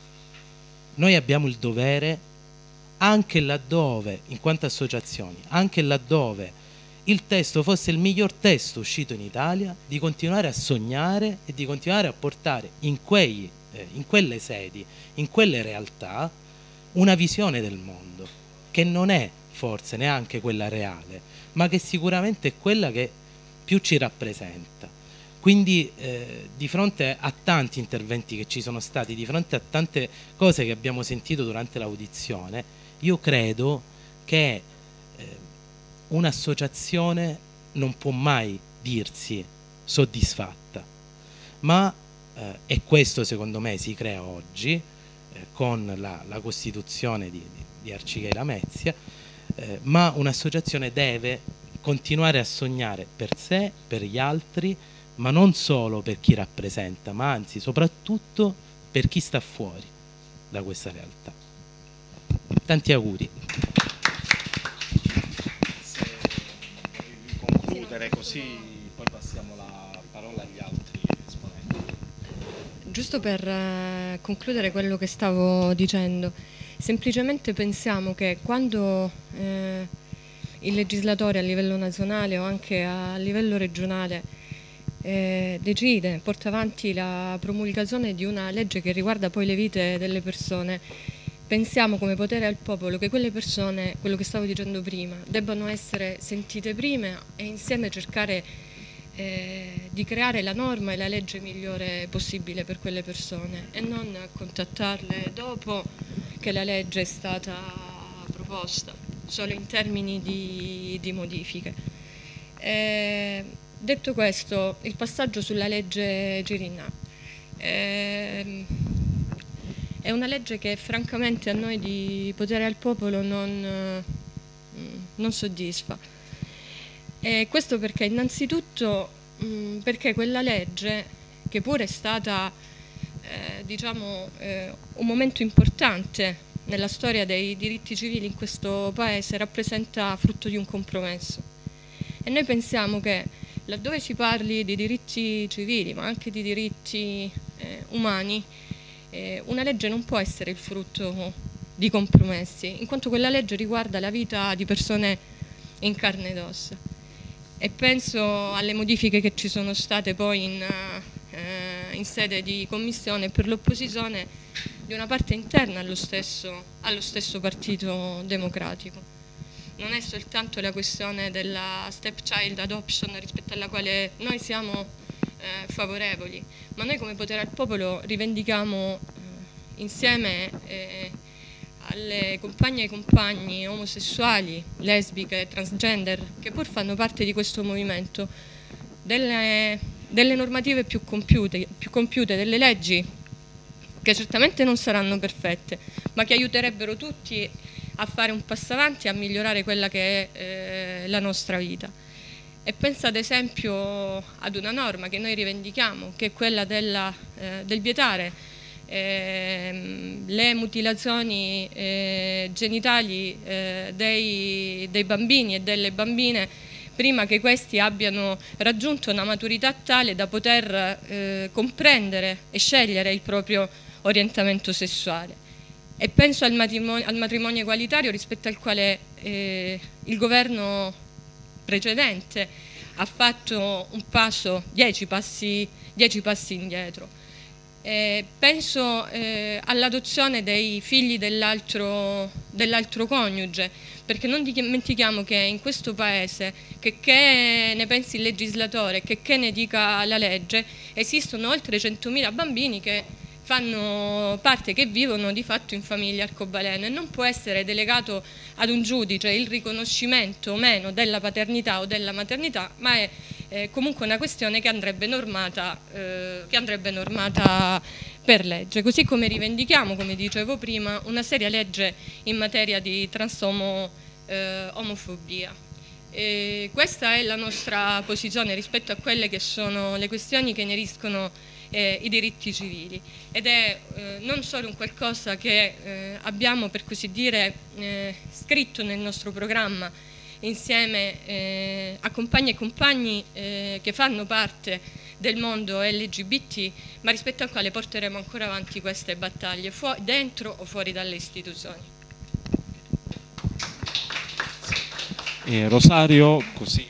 noi abbiamo il dovere, anche laddove, in quanto associazioni, anche laddove il testo fosse il miglior testo uscito in Italia, di continuare a sognare e di continuare a portare in, quei, eh, in quelle sedi, in quelle realtà, una visione del mondo, che non è forse neanche quella reale, ma che sicuramente è quella che più ci rappresenta. Quindi eh, di fronte a tanti interventi che ci sono stati, di fronte a tante cose che abbiamo sentito durante l'audizione, io credo che eh, un'associazione non può mai dirsi soddisfatta, ma eh, e questo secondo me si crea oggi eh, con la, la costituzione di, di, di Arcigay Lamezia, eh, ma un'associazione deve continuare a sognare per sé, per gli altri, ma non solo per chi rappresenta, ma anzi soprattutto per chi sta fuori da questa realtà. Tanti auguri. Se volevi concludere così poi passiamo la parola agli altri esponenti. Giusto per eh, concludere quello che stavo dicendo, semplicemente pensiamo che quando eh, il legislatore a livello nazionale o anche a livello regionale Eh, decide, porta avanti la promulgazione di una legge che riguarda poi le vite delle persone, pensiamo come potere al popolo che quelle persone, quello che stavo dicendo prima, debbano essere sentite prima e insieme cercare eh, di creare la norma e la legge migliore possibile per quelle persone e non contattarle dopo che la legge è stata proposta, solo in termini di, di modifiche. Eh, Detto questo, il passaggio sulla legge Girinà eh, è una legge che francamente a noi di Potere al Popolo non, eh, non soddisfa. E questo perché innanzitutto mh, perché quella legge, che pure è stata eh, diciamo, eh, un momento importante nella storia dei diritti civili in questo Paese, rappresenta frutto di un compromesso. E noi pensiamo che laddove si parli di diritti civili, ma anche di diritti eh, umani, eh, una legge non può essere il frutto di compromessi, in quanto quella legge riguarda la vita di persone in carne ed ossa. e penso alle modifiche che ci sono state poi in, eh, in sede di commissione per l'opposizione di una parte interna allo stesso, allo stesso Partito Democratico. Non è soltanto la questione della stepchild adoption rispetto alla quale noi siamo eh, favorevoli, ma noi come Potere al Popolo rivendichiamo eh, insieme eh, alle compagne e ai compagni omosessuali, lesbiche, transgender, che pur fanno parte di questo movimento, delle, delle normative più compiute, più compiute, delle leggi che certamente non saranno perfette, ma che aiuterebbero tutti a fare un passo avanti e a migliorare quella che è eh, la nostra vita. E penso ad esempio ad una norma che noi rivendichiamo, che è quella della, eh, del vietare eh, le mutilazioni eh, genitali eh, dei, dei bambini e delle bambine prima che questi abbiano raggiunto una maturità tale da poter eh, comprendere e scegliere il proprio orientamento sessuale. E penso al matrimonio, al matrimonio egualitario, rispetto al quale eh, il governo precedente ha fatto un passo, dieci passi, dieci passi indietro. Eh, penso eh, all'adozione dei figli dell'altro dell'altro coniuge, perché non dimentichiamo che in questo paese, che, che ne pensi il legislatore, che, che ne dica la legge, esistono oltre centomila bambini che fanno parte, che vivono di fatto in famiglie arcobaleno, e non può essere delegato ad un giudice il riconoscimento o meno della paternità o della maternità, ma è eh, comunque una questione che andrebbe normata, eh, che andrebbe normata per legge. Così come rivendichiamo, come dicevo prima, una seria legge in materia di transomo eh, omofobia. E questa è la nostra posizione rispetto a quelle che sono le questioni che ineriscono Eh, i diritti civili, ed è eh, non solo un qualcosa che eh, abbiamo, per così dire, eh, scritto nel nostro programma insieme eh, a compagni e compagni eh, che fanno parte del mondo L G B T, ma rispetto al quale porteremo ancora avanti queste battaglie, dentro o fuori dalle istituzioni. Eh, Rosario, così.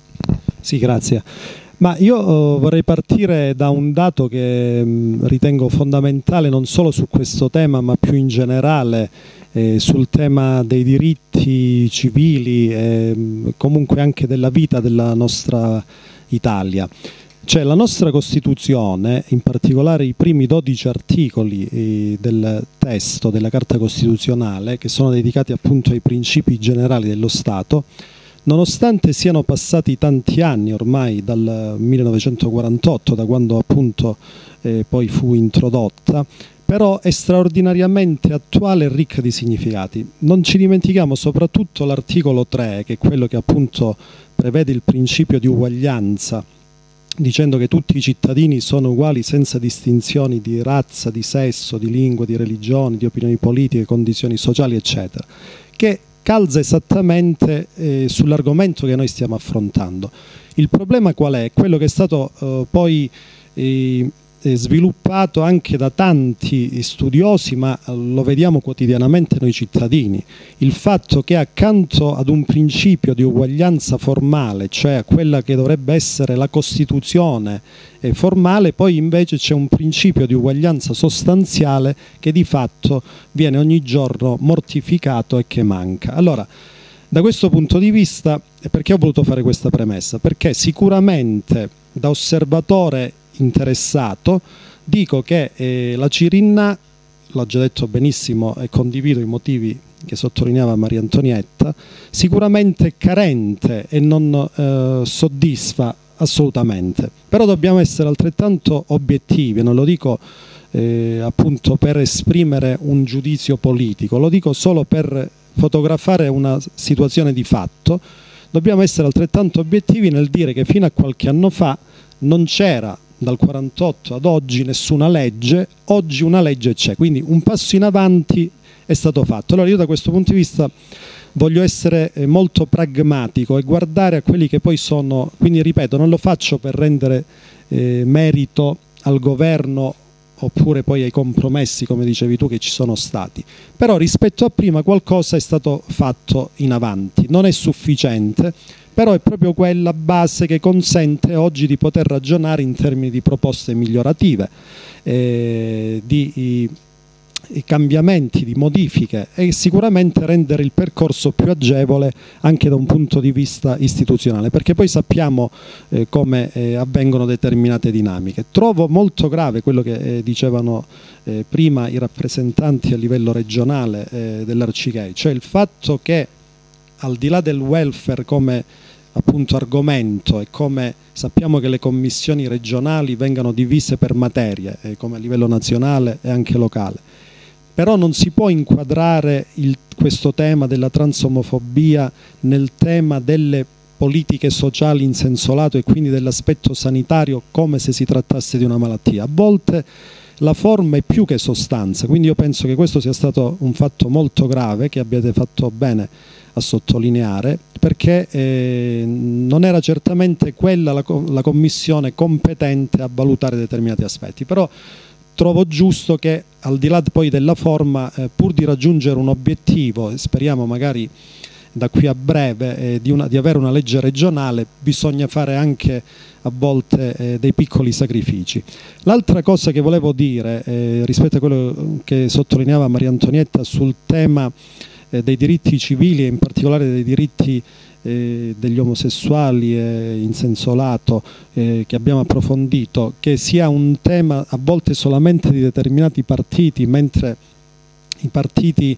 Sì, grazie. Ma io uh, vorrei partire da un dato che mh, ritengo fondamentale non solo su questo tema, ma più in generale eh, sul tema dei diritti civili e mh, comunque anche della vita della nostra Italia. Cioè la nostra Costituzione, in particolare i primi dodici articoli eh, del testo della Carta Costituzionale, che sono dedicati appunto ai principi generali dello Stato, nonostante siano passati tanti anni ormai dal millenovecentoquarantotto, da quando appunto eh, poi fu introdotta, però è straordinariamente attuale e ricca di significati. Non ci dimentichiamo soprattutto l'articolo tre, che è quello che appunto prevede il principio di uguaglianza, dicendo che tutti i cittadini sono uguali senza distinzioni di razza, di sesso, di lingua, di religione, di opinioni politiche, condizioni sociali, eccetera, che calza esattamente eh, sull'argomento che noi stiamo affrontando. Il problema qual è? Quello che è stato eh, poi eh, sviluppato anche da tanti studiosi, ma lo vediamo quotidianamente noi cittadini, il fatto che accanto ad un principio di uguaglianza formale, cioè a quella che dovrebbe essere la Costituzione formale, poi invece c'è un principio di uguaglianza sostanziale che di fatto viene ogni giorno mortificato e che manca. Allora, da questo punto di vista, perché ho voluto fare questa premessa? Perché sicuramente da osservatore interessato dico che eh, la Cirinna, l'ha già detto benissimo e condivido i motivi che sottolineava Maria Antonietta, sicuramente è carente e non eh, soddisfa assolutamente, però dobbiamo essere altrettanto obiettivi, non lo dico eh, appunto per esprimere un giudizio politico, lo dico solo per fotografare una situazione di fatto. Dobbiamo essere altrettanto obiettivi nel dire che fino a qualche anno fa non c'era, dal quarantotto ad oggi, nessuna legge, oggi una legge c'è, quindi un passo in avanti è stato fatto. Allora io da questo punto di vista voglio essere molto pragmatico e guardare a quelli che poi sono, quindi ripeto, non lo faccio per rendere eh, merito al governo oppure poi ai compromessi, come dicevi tu, che ci sono stati. Però rispetto a prima qualcosa è stato fatto in avanti, non è sufficiente, però è proprio quella base che consente oggi di poter ragionare in termini di proposte migliorative, eh, di i, i cambiamenti, di modifiche, e sicuramente rendere il percorso più agevole anche da un punto di vista istituzionale, perché poi sappiamo eh, come eh, avvengono determinate dinamiche. Trovo molto grave quello che eh, dicevano eh, prima i rappresentanti a livello regionale eh, dell'Arcigay, cioè il fatto che al di là del welfare come appunto argomento, e come sappiamo che le commissioni regionali vengano divise per materie, eh, come a livello nazionale e anche locale, però non si può inquadrare il, questo tema della transomofobia nel tema delle politiche sociali in senso lato e quindi dell'aspetto sanitario come se si trattasse di una malattia. A volte la forma è più che sostanza, quindi io penso che questo sia stato un fatto molto grave che abbiate fatto bene a sottolineare, perché eh, non era certamente quella la, la commissione competente a valutare determinati aspetti, però trovo giusto che al di là poi della forma, eh, pur di raggiungere un obiettivo, e speriamo magari da qui a breve eh, di, una, di avere una legge regionale, bisogna fare anche a volte eh, dei piccoli sacrifici. L'altra cosa che volevo dire eh, rispetto a quello che sottolineava Maria Antonietta sul tema eh, dei diritti civili e in particolare dei diritti eh, degli omosessuali eh, in senso lato, eh, che abbiamo approfondito, che sia un tema a volte solamente di determinati partiti, mentre i partiti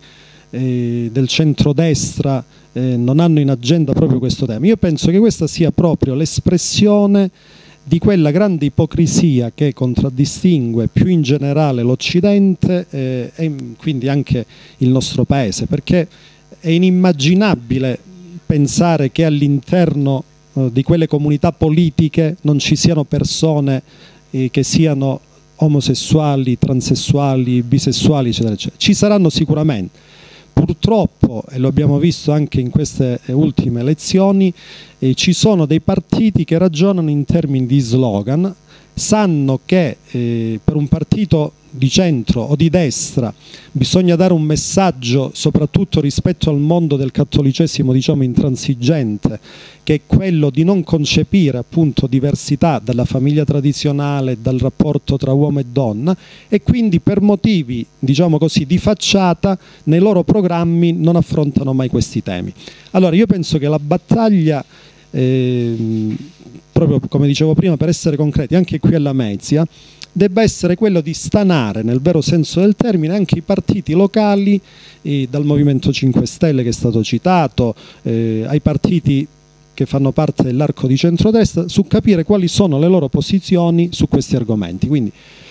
eh, del centrodestra eh, non hanno in agenda proprio questo tema. Io penso che questa sia proprio l'espressione di quella grande ipocrisia che contraddistingue più in generale l'Occidente eh, e quindi anche il nostro Paese, perché è inimmaginabile pensare che all'interno eh, di quelle comunità politiche non ci siano persone eh, che siano omosessuali, transessuali, bisessuali, eccetera, eccetera. Ci saranno sicuramente. Purtroppo, e lo abbiamo visto anche in queste ultime elezioni, eh, ci sono dei partiti che ragionano in termini di slogan, sanno che eh, per un partito di centro o di destra bisogna dare un messaggio soprattutto rispetto al mondo del cattolicesimo, diciamo intransigente, che è quello di non concepire appunto diversità dalla famiglia tradizionale, dal rapporto tra uomo e donna, e quindi per motivi diciamo così di facciata nei loro programmi non affrontano mai questi temi. Allora io penso che la battaglia eh, proprio come dicevo prima, per essere concreti anche qui alla Lamezia, debba essere quello di stanare nel vero senso del termine anche i partiti locali, eh, dal Movimento cinque Stelle che è stato citato, eh, ai partiti che fanno parte dell'arco di centrodestra, su capire quali sono le loro posizioni su questi argomenti. Quindi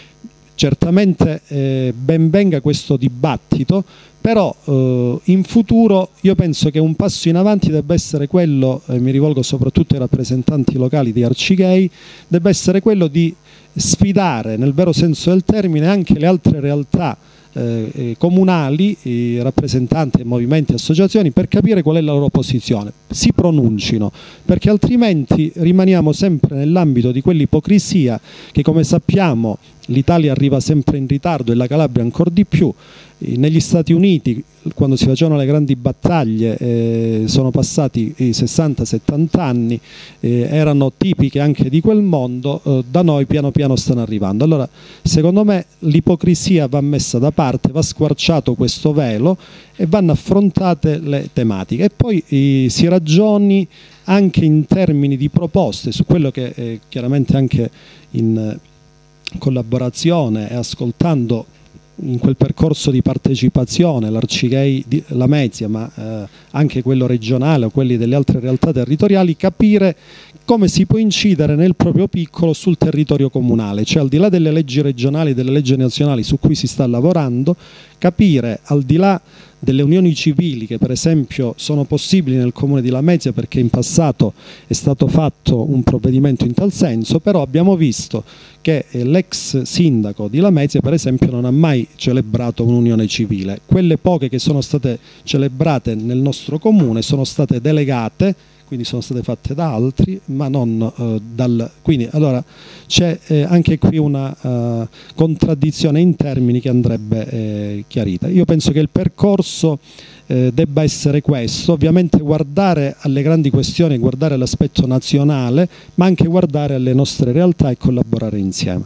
certamente eh, ben venga questo dibattito, però eh, in futuro io penso che un passo in avanti debba essere quello, eh, mi rivolgo soprattutto ai rappresentanti locali di Arcigay, debba essere quello di sfidare nel vero senso del termine anche le altre realtà eh, comunali, i rappresentanti, movimenti e associazioni, per capire qual è la loro posizione, si pronuncino, perché altrimenti rimaniamo sempre nell'ambito di quell'ipocrisia che, come sappiamo, l'Italia arriva sempre in ritardo e la Calabria ancora di più. Negli Stati Uniti, quando si facevano le grandi battaglie, eh, sono passati i sessanta settanta anni, eh, erano tipiche anche di quel mondo, eh, da noi piano piano stanno arrivando. Allora secondo me l'ipocrisia va messa da parte, va squarciato questo velo e vanno affrontate le tematiche, e poi eh, si ragioni anche in termini di proposte su quello che eh, chiaramente anche in collaborazione e ascoltando in quel percorso di partecipazione l'Arcigay di Lamezia, ma eh, anche quello regionale o quelli delle altre realtà territoriali, capire come si può incidere nel proprio piccolo sul territorio comunale, cioè al di là delle leggi regionali e delle leggi nazionali su cui si sta lavorando, capire al di là delle unioni civili che per esempio sono possibili nel comune di Lamezia, perché in passato è stato fatto un provvedimento in tal senso, però abbiamo visto che l'ex sindaco di Lamezia per esempio non ha mai celebrato un'unione civile. Quelle poche che sono state celebrate nel nostro comune sono state delegate quindi sono state fatte da altri, ma non eh, dal... Quindi allora c'è eh, anche qui una uh, contraddizione in termini che andrebbe eh, chiarita. Io penso che il percorso eh, debba essere questo, ovviamente guardare alle grandi questioni, guardare all'aspetto nazionale, ma anche guardare alle nostre realtà e collaborare insieme.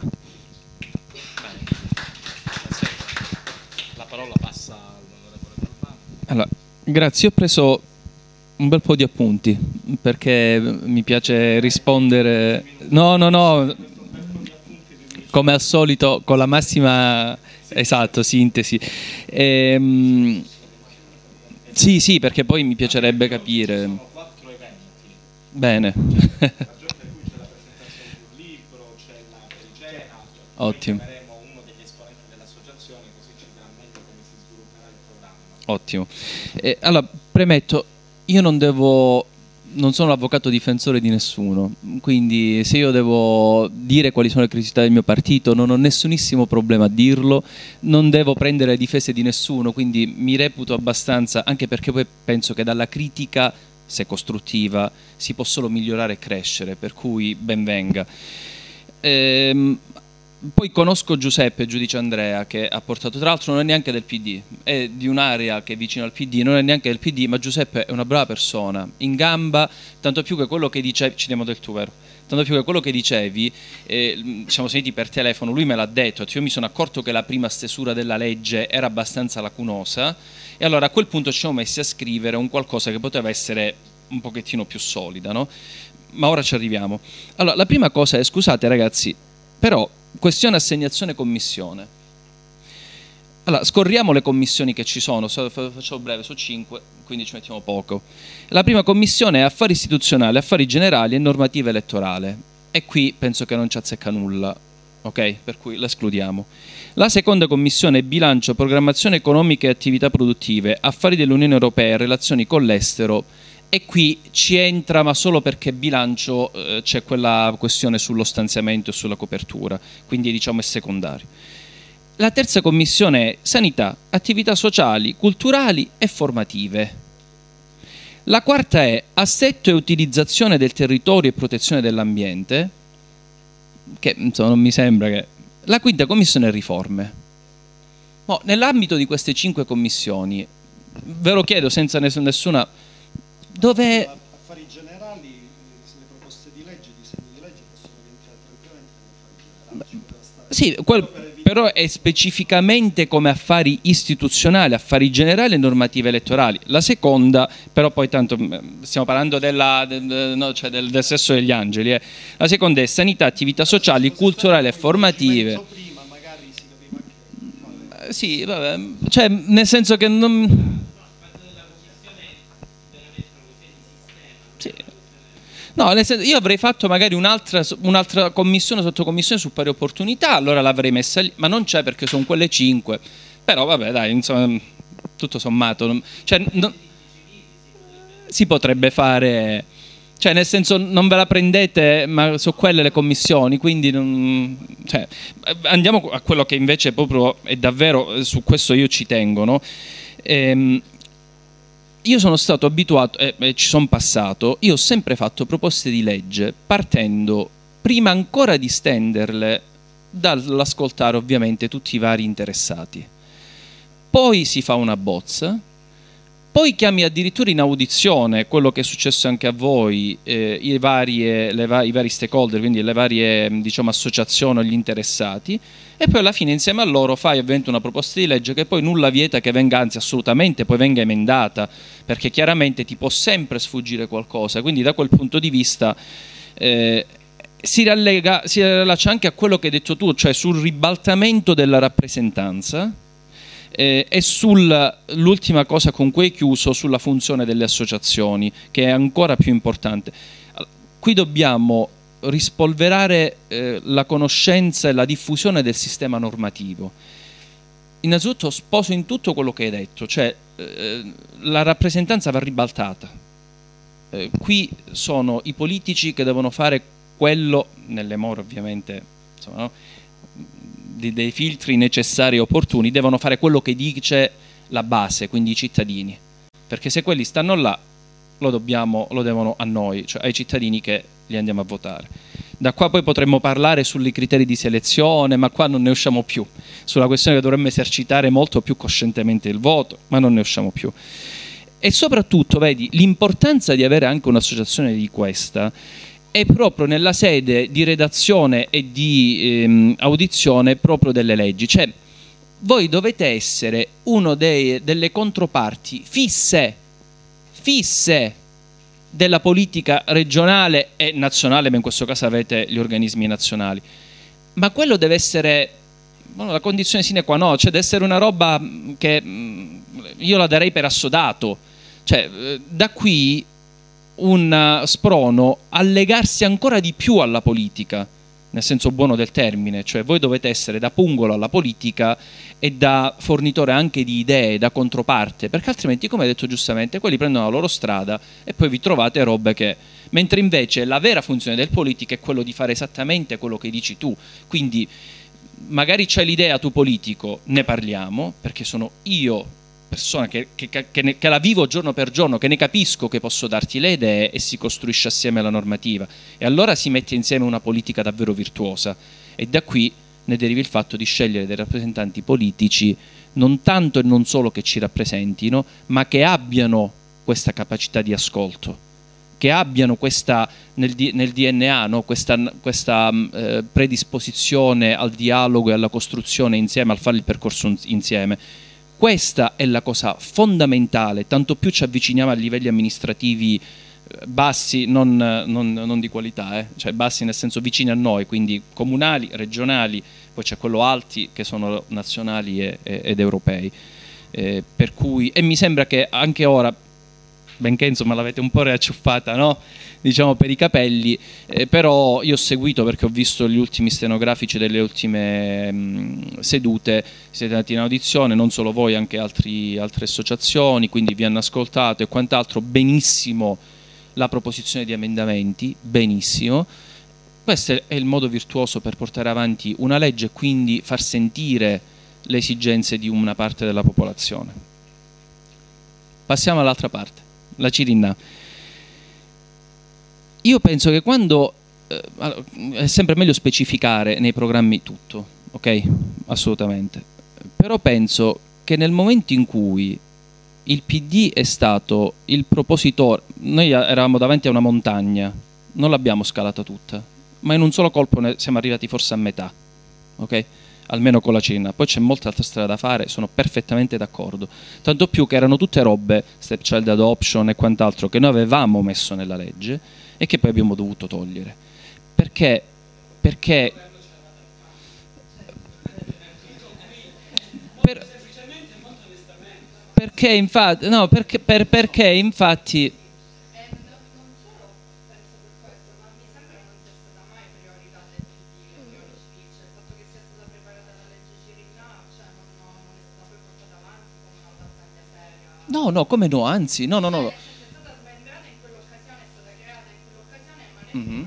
La parola passa all'onorevole Galvani. Allora, grazie, ho preso un bel po' di appunti perché mi piace rispondere. No, no, no, come al solito con la massima, esatto, sintesi. Ehm, sì, sì, perché poi mi piacerebbe capire. Bene. Ottimo. Ottimo. Eh, allora, premetto, io non devo, non sono l'avvocato difensore di nessuno, quindi se io devo dire quali sono le criticità del mio partito non ho nessunissimo problema a dirlo, non devo prendere le difese di nessuno, quindi mi reputo abbastanza, anche perché poi penso che dalla critica, se costruttiva, si può solo migliorare e crescere, per cui ben venga. Ehm, Poi conosco Giuseppe, giudice Andrea, che ha portato, tra l'altro non è neanche del P D, è di un'area che è vicino al P D, non è neanche del P D, ma Giuseppe è una brava persona, in gamba, tanto più che quello che dicevi, ci diamo del tu, vero? Tanto più che quello che dicevi, eh, ci siamo sentiti per telefono, lui me l'ha detto, io mi sono accorto che la prima stesura della legge era abbastanza lacunosa e allora a quel punto ci siamo messi a scrivere un qualcosa che poteva essere un pochettino più solida, no? Ma ora ci arriviamo. Allora, la prima cosa è, scusate ragazzi, però questione assegnazione commissione. Allora, scorriamo le commissioni che ci sono, facciamo breve, su cinque, quindi ci mettiamo poco. La prima commissione è affari istituzionali, affari generali e normativa elettorale. E qui penso che non ci azzecca nulla, ok? Per cui la escludiamo. La seconda commissione è bilancio, programmazione economica e attività produttive, affari dell'Unione Europea e relazioni con l'estero. E qui ci entra, ma solo perché bilancio eh, c'è quella questione sullo stanziamento e sulla copertura, quindi diciamo è secondario. La terza commissione è sanità, attività sociali, culturali e formative. La quarta è assetto e utilizzazione del territorio e protezione dell'ambiente, che insomma non mi sembra che... La quinta commissione è riforme. Oh, nell'ambito di queste cinque commissioni, ve lo chiedo senza nessuna... Dove... Affari generali, le proposte di legge, disegni di legge possono rientrare tranquillamente negli affari generali. Sì, quel, però è specificamente come affari istituzionali, affari generali e normative elettorali. La seconda, però poi tanto stiamo parlando della, del, no, cioè del, del sesso degli angeli. Eh. La seconda è sanità, attività sociali, culturali e formative. Prima magari si capiva che... Sì, vabbè, cioè nel senso che non... Sì. No, nel senso, io avrei fatto magari un'altra un'altra commissione, sottocommissione su pari opportunità, allora l'avrei messa lì, ma non c'è perché sono quelle cinque. Però vabbè, dai, insomma, tutto sommato, cioè, no, si potrebbe fare, cioè nel senso non ve la prendete, ma sono quelle le commissioni, quindi non, cioè, andiamo a quello che invece proprio è davvero, su questo io ci tengo, no? Ehm, Io sono stato abituato, e eh, ci sono passato, io ho sempre fatto proposte di legge partendo, prima ancora di stenderle, dall'ascoltare ovviamente tutti i vari interessati. Poi si fa una bozza, poi chiami addirittura in audizione, quello che è successo anche a voi, eh, i, varie, le va i vari stakeholder, quindi le varie diciamo, associazioni o gli interessati, e poi alla fine insieme a loro fai ovviamente una proposta di legge che poi nulla vieta che venga, anzi assolutamente, poi venga emendata, perché chiaramente ti può sempre sfuggire qualcosa, quindi da quel punto di vista eh, si, rallega, si riallaccia anche a quello che hai detto tu, cioè sul ribaltamento della rappresentanza eh, e sull'ultima cosa con cui hai chiuso, sulla funzione delle associazioni, che è ancora più importante. Qui dobbiamo rispolverare eh, la conoscenza e la diffusione del sistema normativo. Innanzitutto sposo in tutto quello che hai detto, cioè eh, la rappresentanza va ribaltata. Eh, qui sono i politici che devono fare quello, nelle more ovviamente, insomma, no? Di, dei filtri necessari e opportuni, devono fare quello che dice la base, quindi i cittadini. Perché se quelli stanno là, lo, dobbiamo, lo devono a noi, cioè ai cittadini che li andiamo a votare. Da qua poi potremmo parlare sui criteri di selezione, ma qua non ne usciamo più, sulla questione che dovremmo esercitare molto più coscientemente il voto, ma non ne usciamo più. E soprattutto, vedi, l'importanza di avere anche un'associazione di questa è proprio nella sede di redazione e di ehm, audizione proprio delle leggi. Cioè, voi dovete essere uno dei, delle controparti fisse, fisse della politica regionale e nazionale, ma in questo caso avete gli organismi nazionali. Ma quello deve essere bueno, la condizione sine qua non, cioè deve essere una roba che io la darei per assodato. Cioè, da qui un sprono a legarsi ancora di più alla politica, nel senso buono del termine, cioè voi dovete essere da pungolo alla politica e da fornitore anche di idee, da controparte, perché altrimenti, come hai detto giustamente, quelli prendono la loro strada e poi vi trovate robe che... Mentre invece la vera funzione del politico è quello di fare esattamente quello che dici tu, quindi magari c'hai l'idea tu politico, ne parliamo, perché sono io persona che, che, che, ne, che la vivo giorno per giorno, che ne capisco, che posso darti le idee e si costruisce assieme la normativa e allora si mette insieme una politica davvero virtuosa e da qui ne derivi il fatto di scegliere dei rappresentanti politici non tanto e non solo che ci rappresentino, ma che abbiano questa capacità di ascolto, che abbiano questa nel, nel D N A, no? questa, questa eh, predisposizione al dialogo e alla costruzione insieme, al fare il percorso insieme. Questa è la cosa fondamentale, tanto più ci avviciniamo a livelli amministrativi bassi, non, non, non di qualità, eh? Cioè bassi nel senso vicini a noi, quindi comunali, regionali, poi c'è quello alti che sono nazionali e, e, ed europei. Eh, per cui, e mi sembra che anche ora, benché insomma l'avete un po' riacciuffata, no? Diciamo per i capelli, eh, però io ho seguito perché ho visto gli ultimi stenografici delle ultime mh, sedute, siete andati in audizione, non solo voi, anche altri, altre associazioni, quindi vi hanno ascoltato e quant'altro, benissimo la proposizione di emendamenti, benissimo. Questo è il modo virtuoso per portare avanti una legge e quindi far sentire le esigenze di una parte della popolazione. Passiamo all'altra parte, la Cirinna. Io penso che quando eh, è sempre meglio specificare nei programmi tutto, ok? Assolutamente. Però penso che nel momento in cui il P D è stato il propositore, noi eravamo davanti a una montagna, non l'abbiamo scalata tutta, ma in un solo colpo ne siamo arrivati forse a metà, ok? Almeno con la Cina. Poi c'è molta altra strada da fare, sono perfettamente d'accordo. Tanto più che erano tutte robe, stepchild adoption e quant'altro, che noi avevamo messo nella legge e che poi abbiamo dovuto togliere. Perché? Perché... Per, perché infatti... No, perché, per, perché infatti... No, no, come no, anzi, no, no, no. Mm-hmm.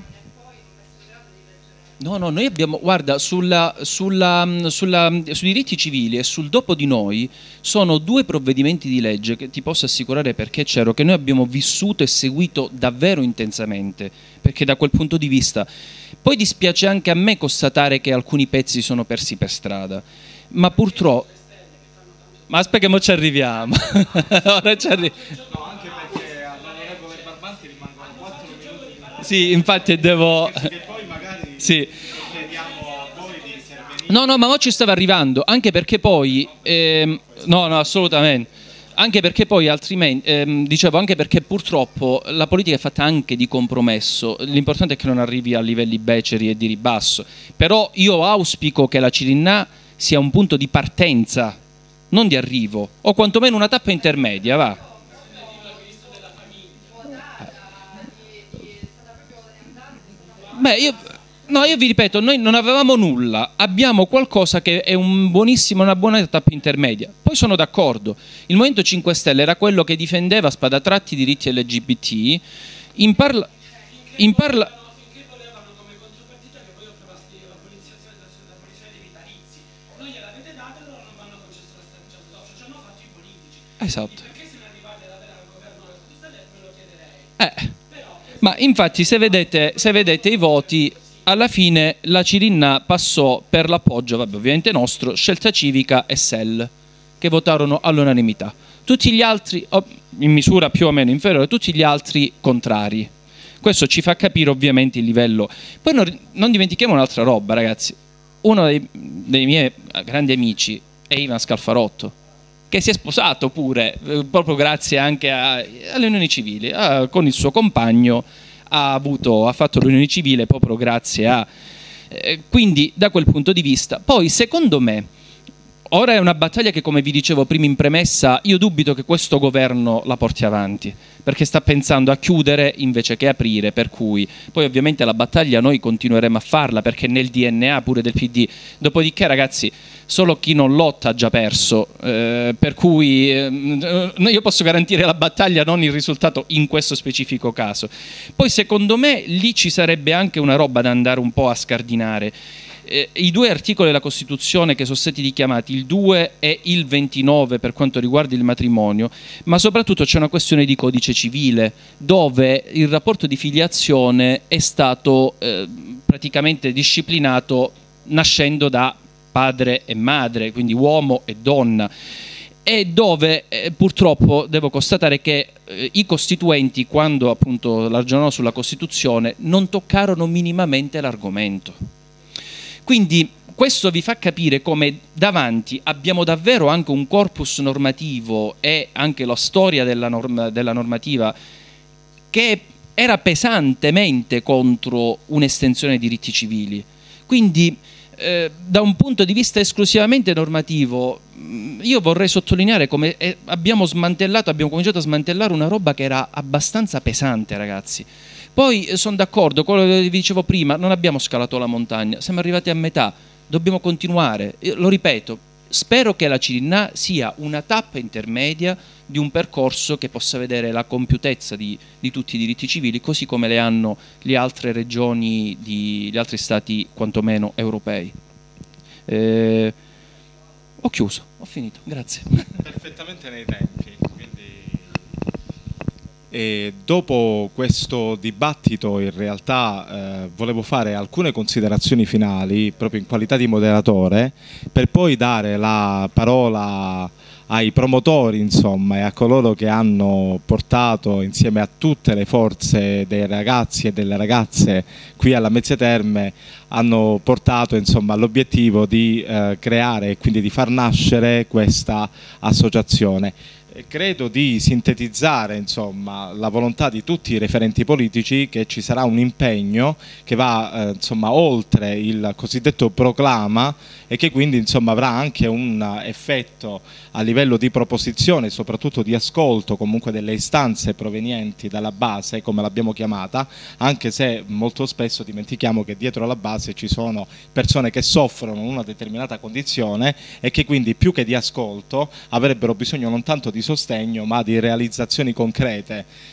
No, no, noi abbiamo, guarda, sulla, sulla, sulla, sui diritti civili e sul dopo di noi sono due provvedimenti di legge che ti posso assicurare perché c'ero, che noi abbiamo vissuto e seguito davvero intensamente, perché da quel punto di vista poi dispiace anche a me constatare che alcuni pezzi sono persi per strada, ma purtroppo... Ma aspetta che mo ci arriviamo. Ora ci arri... No, anche perché all'onorevole Barbanti rimangono quattro minuti. Sì, infatti devo... Che poi magari sì. chiediamo a voi di intervenire. No, no, ma oggi stava arrivando, anche perché poi... Ehm, no, no, assolutamente. Anche perché poi altrimenti... Ehm, dicevo, anche perché purtroppo la politica è fatta anche di compromesso. L'importante è che non arrivi a livelli beceri e di ribasso. Però io auspico che la Cirinna sia un punto di partenza, non di arrivo, o quantomeno una tappa intermedia, va. Beh, io, no, io vi ripeto, noi non avevamo nulla, abbiamo qualcosa che è un buonissimo, una buona tappa intermedia. Poi sono d'accordo, il Movimento cinque Stelle era quello che difendeva a spada tratta i diritti L G B T, in parla... In parla esatto. Eh, ma infatti se vedete, se vedete i voti, alla fine la Cirinna passò per l'appoggio, vabbè, ovviamente nostro, Scelta Civica e S E L, che votarono all'unanimità. Tutti gli altri, in misura più o meno inferiore, tutti gli altri contrari. Questo ci fa capire ovviamente il livello. Poi non, non dimentichiamo un'altra roba, ragazzi. Uno dei, dei miei grandi amici è Ivan Scalfarotto, che si è sposato pure, eh, proprio grazie anche a, alle unioni civili, eh, con il suo compagno ha, avuto, ha fatto l'unione civile proprio grazie a... Eh, quindi da quel punto di vista. Poi secondo me, ora è una battaglia che, come vi dicevo prima in premessa, io dubito che questo governo la porti avanti, perché sta pensando a chiudere invece che aprire, per cui poi ovviamente la battaglia noi continueremo a farla, perché nel D N A pure del P D. Dopodiché, ragazzi, solo chi non lotta ha già perso, eh, per cui eh, io posso garantire la battaglia, non il risultato in questo specifico caso. Poi secondo me lì ci sarebbe anche una roba da andare un po' a scardinare. Eh, i due articoli della Costituzione che sono stati richiamati, il due e il ventinove per quanto riguarda il matrimonio, ma soprattutto c'è una questione di codice civile dove il rapporto di filiazione è stato eh, praticamente disciplinato nascendo da padre e madre, quindi uomo e donna, e dove eh, purtroppo devo constatare che eh, i costituenti, quando appunto ragionano sulla Costituzione, non toccarono minimamente l'argomento. Quindi questo vi fa capire come davanti abbiamo davvero anche un corpus normativo e anche la storia della, norma, della normativa che era pesantemente contro un'estensione dei diritti civili. Quindi eh, da un punto di vista esclusivamente normativo, io vorrei sottolineare come eh, abbiamo smantellato, abbiamo cominciato a smantellare una roba che era abbastanza pesante, ragazzi. Poi eh, sono d'accordo, quello che vi dicevo prima, non abbiamo scalato la montagna, siamo arrivati a metà, dobbiamo continuare. Io, lo ripeto, spero che la Cirinna sia una tappa intermedia di un percorso che possa vedere la compiutezza di, di tutti i diritti civili, così come le hanno le altre regioni, di, gli altri stati quantomeno europei. Eh, ho chiuso, ho finito, grazie. Perfettamente nei tempi. E dopo questo dibattito in realtà eh, volevo fare alcune considerazioni finali proprio in qualità di moderatore, per poi dare la parola ai promotori, insomma, e a coloro che hanno portato insieme a tutte le forze dei ragazzi e delle ragazze qui alla Mezzia Terme, hanno portato insomma all'obiettivo di eh, creare e quindi di far nascere questa associazione. Credo di sintetizzare insomma, la volontà di tutti i referenti politici, che ci sarà un impegno che va eh, insomma, oltre il cosiddetto proclama e che quindi insomma, avrà anche un effetto a livello di proposizione, soprattutto di ascolto comunque delle istanze provenienti dalla base, come l'abbiamo chiamata, anche se molto spesso dimentichiamo che dietro alla base ci sono persone che soffrono una determinata condizione e che quindi più che di ascolto avrebbero bisogno non tanto di sostegno ma di realizzazioni concrete.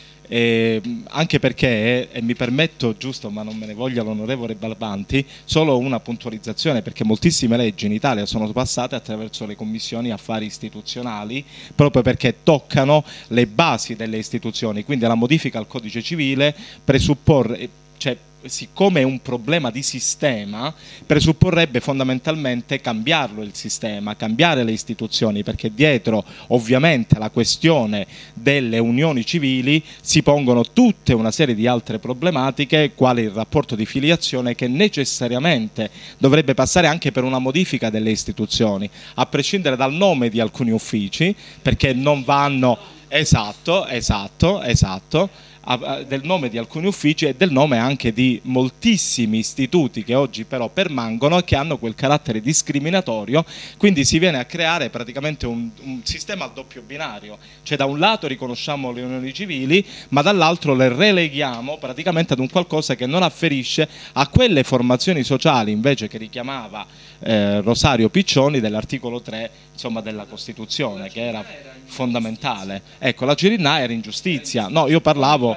E anche perché, e mi permetto, giusto, ma non me ne voglia l'onorevole Barbanti, solo una puntualizzazione, perché moltissime leggi in Italia sono passate attraverso le commissioni affari istituzionali proprio perché toccano le basi delle istituzioni, quindi la modifica al codice civile presupporre, cioè siccome è un problema di sistema, presupporrebbe fondamentalmente cambiarlo il sistema, cambiare le istituzioni, perché dietro ovviamente la questione delle unioni civili si pongono tutta una serie di altre problematiche, quali il rapporto di filiazione, che necessariamente dovrebbe passare anche per una modifica delle istituzioni, a prescindere dal nome di alcuni uffici, perché non vanno... Esatto, esatto, esatto. Del nome di alcuni uffici e del nome anche di moltissimi istituti che oggi però permangono e che hanno quel carattere discriminatorio, quindi si viene a creare praticamente un, un sistema a doppio binario, cioè da un lato riconosciamo le unioni civili ma dall'altro le releghiamo praticamente ad un qualcosa che non afferisce a quelle formazioni sociali invece che richiamava eh, Rosario Piccioni dell'articolo tre insomma, della Costituzione, che era fondamentale. Ecco, la Cirinna era ingiustizia. No, io parlavo,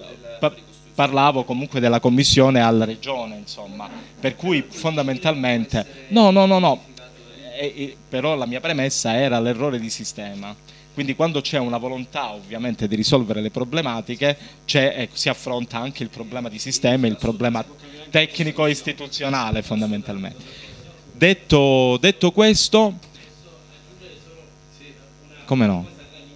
pa parlavo comunque della commissione alla regione, insomma, per cui fondamentalmente... No, no, no, no, e, e, però la mia premessa era l'errore di sistema. Quindi quando c'è una volontà ovviamente di risolvere le problematiche, ecco, si affronta anche il problema di sistema, il problema tecnico e istituzionale fondamentalmente. Detto, detto questo, come no?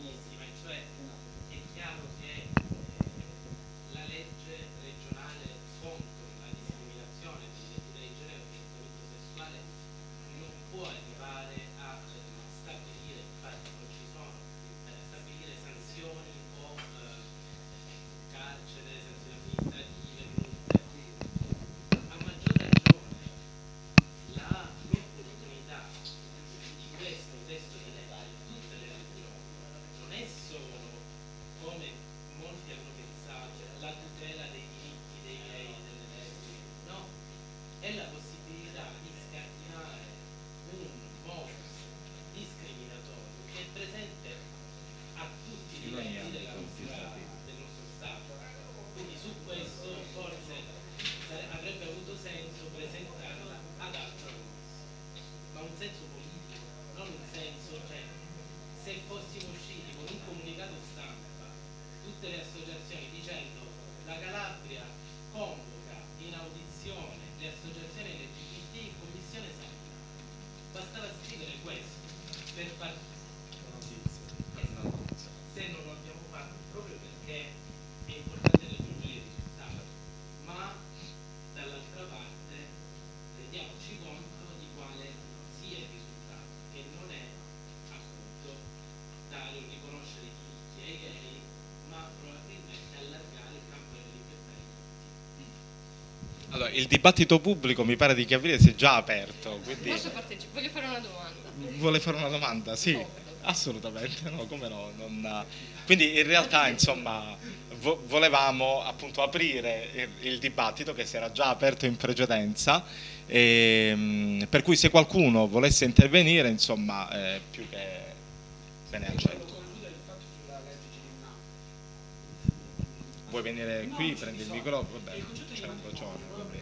Allora, il dibattito pubblico mi pare di capire si è già aperto. Quindi... Posso partecipare? Voglio fare una domanda. Vuole fare una domanda? Sì, assolutamente, no, come no. Non... Quindi in realtà, insomma, vo volevamo appunto aprire il, il dibattito che si era già aperto in precedenza, e, per cui se qualcuno volesse intervenire, insomma, eh, più che se ne accetto. Vuoi venire qui, no, prendi il microfono? Vabbè, c'è un bocione.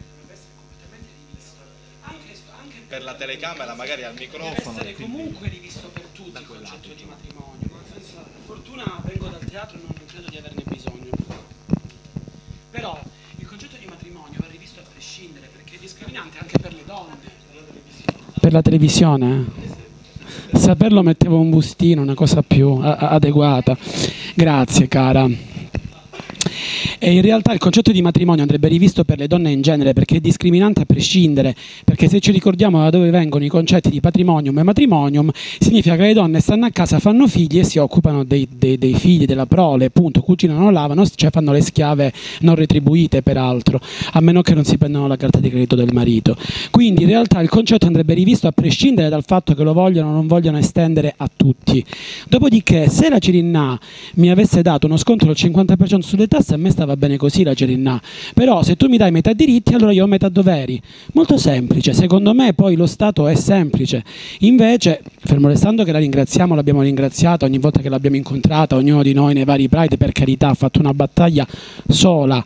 Per la telecamera magari al microfono. Deve essere comunque rivisto per tutti il concetto di matrimonio. Per fortuna vengo dal teatro e non credo di averne bisogno. Però il concetto di matrimonio va rivisto a prescindere, perché è discriminante anche per le donne. Per la televisione? Saperlo mettevo un bustino, una cosa più adeguata. Grazie cara. E in realtà il concetto di matrimonio andrebbe rivisto per le donne in genere, perché è discriminante a prescindere, perché se ci ricordiamo da dove vengono i concetti di patrimonium e matrimonium, significa che le donne stanno a casa, fanno figli e si occupano dei, dei, dei figli, della prole, appunto, cucinano, lavano, cioè fanno le schiave non retribuite peraltro, a meno che non si prendano la carta di credito del marito. Quindi in realtà il concetto andrebbe rivisto a prescindere dal fatto che lo vogliono o non vogliono estendere a tutti. Dopodiché, se la Cirinnà mi avesse dato uno sconto del cinquanta per cento sulle tasse, a me stava bene così la Cirinnà, però se tu mi dai metà diritti allora io ho metà doveri. Molto semplice, secondo me poi lo Stato è semplice. Invece, fermo restando che la ringraziamo, l'abbiamo ringraziata ogni volta che l'abbiamo incontrata, ognuno di noi nei vari Pride, per carità, ha fatto una battaglia sola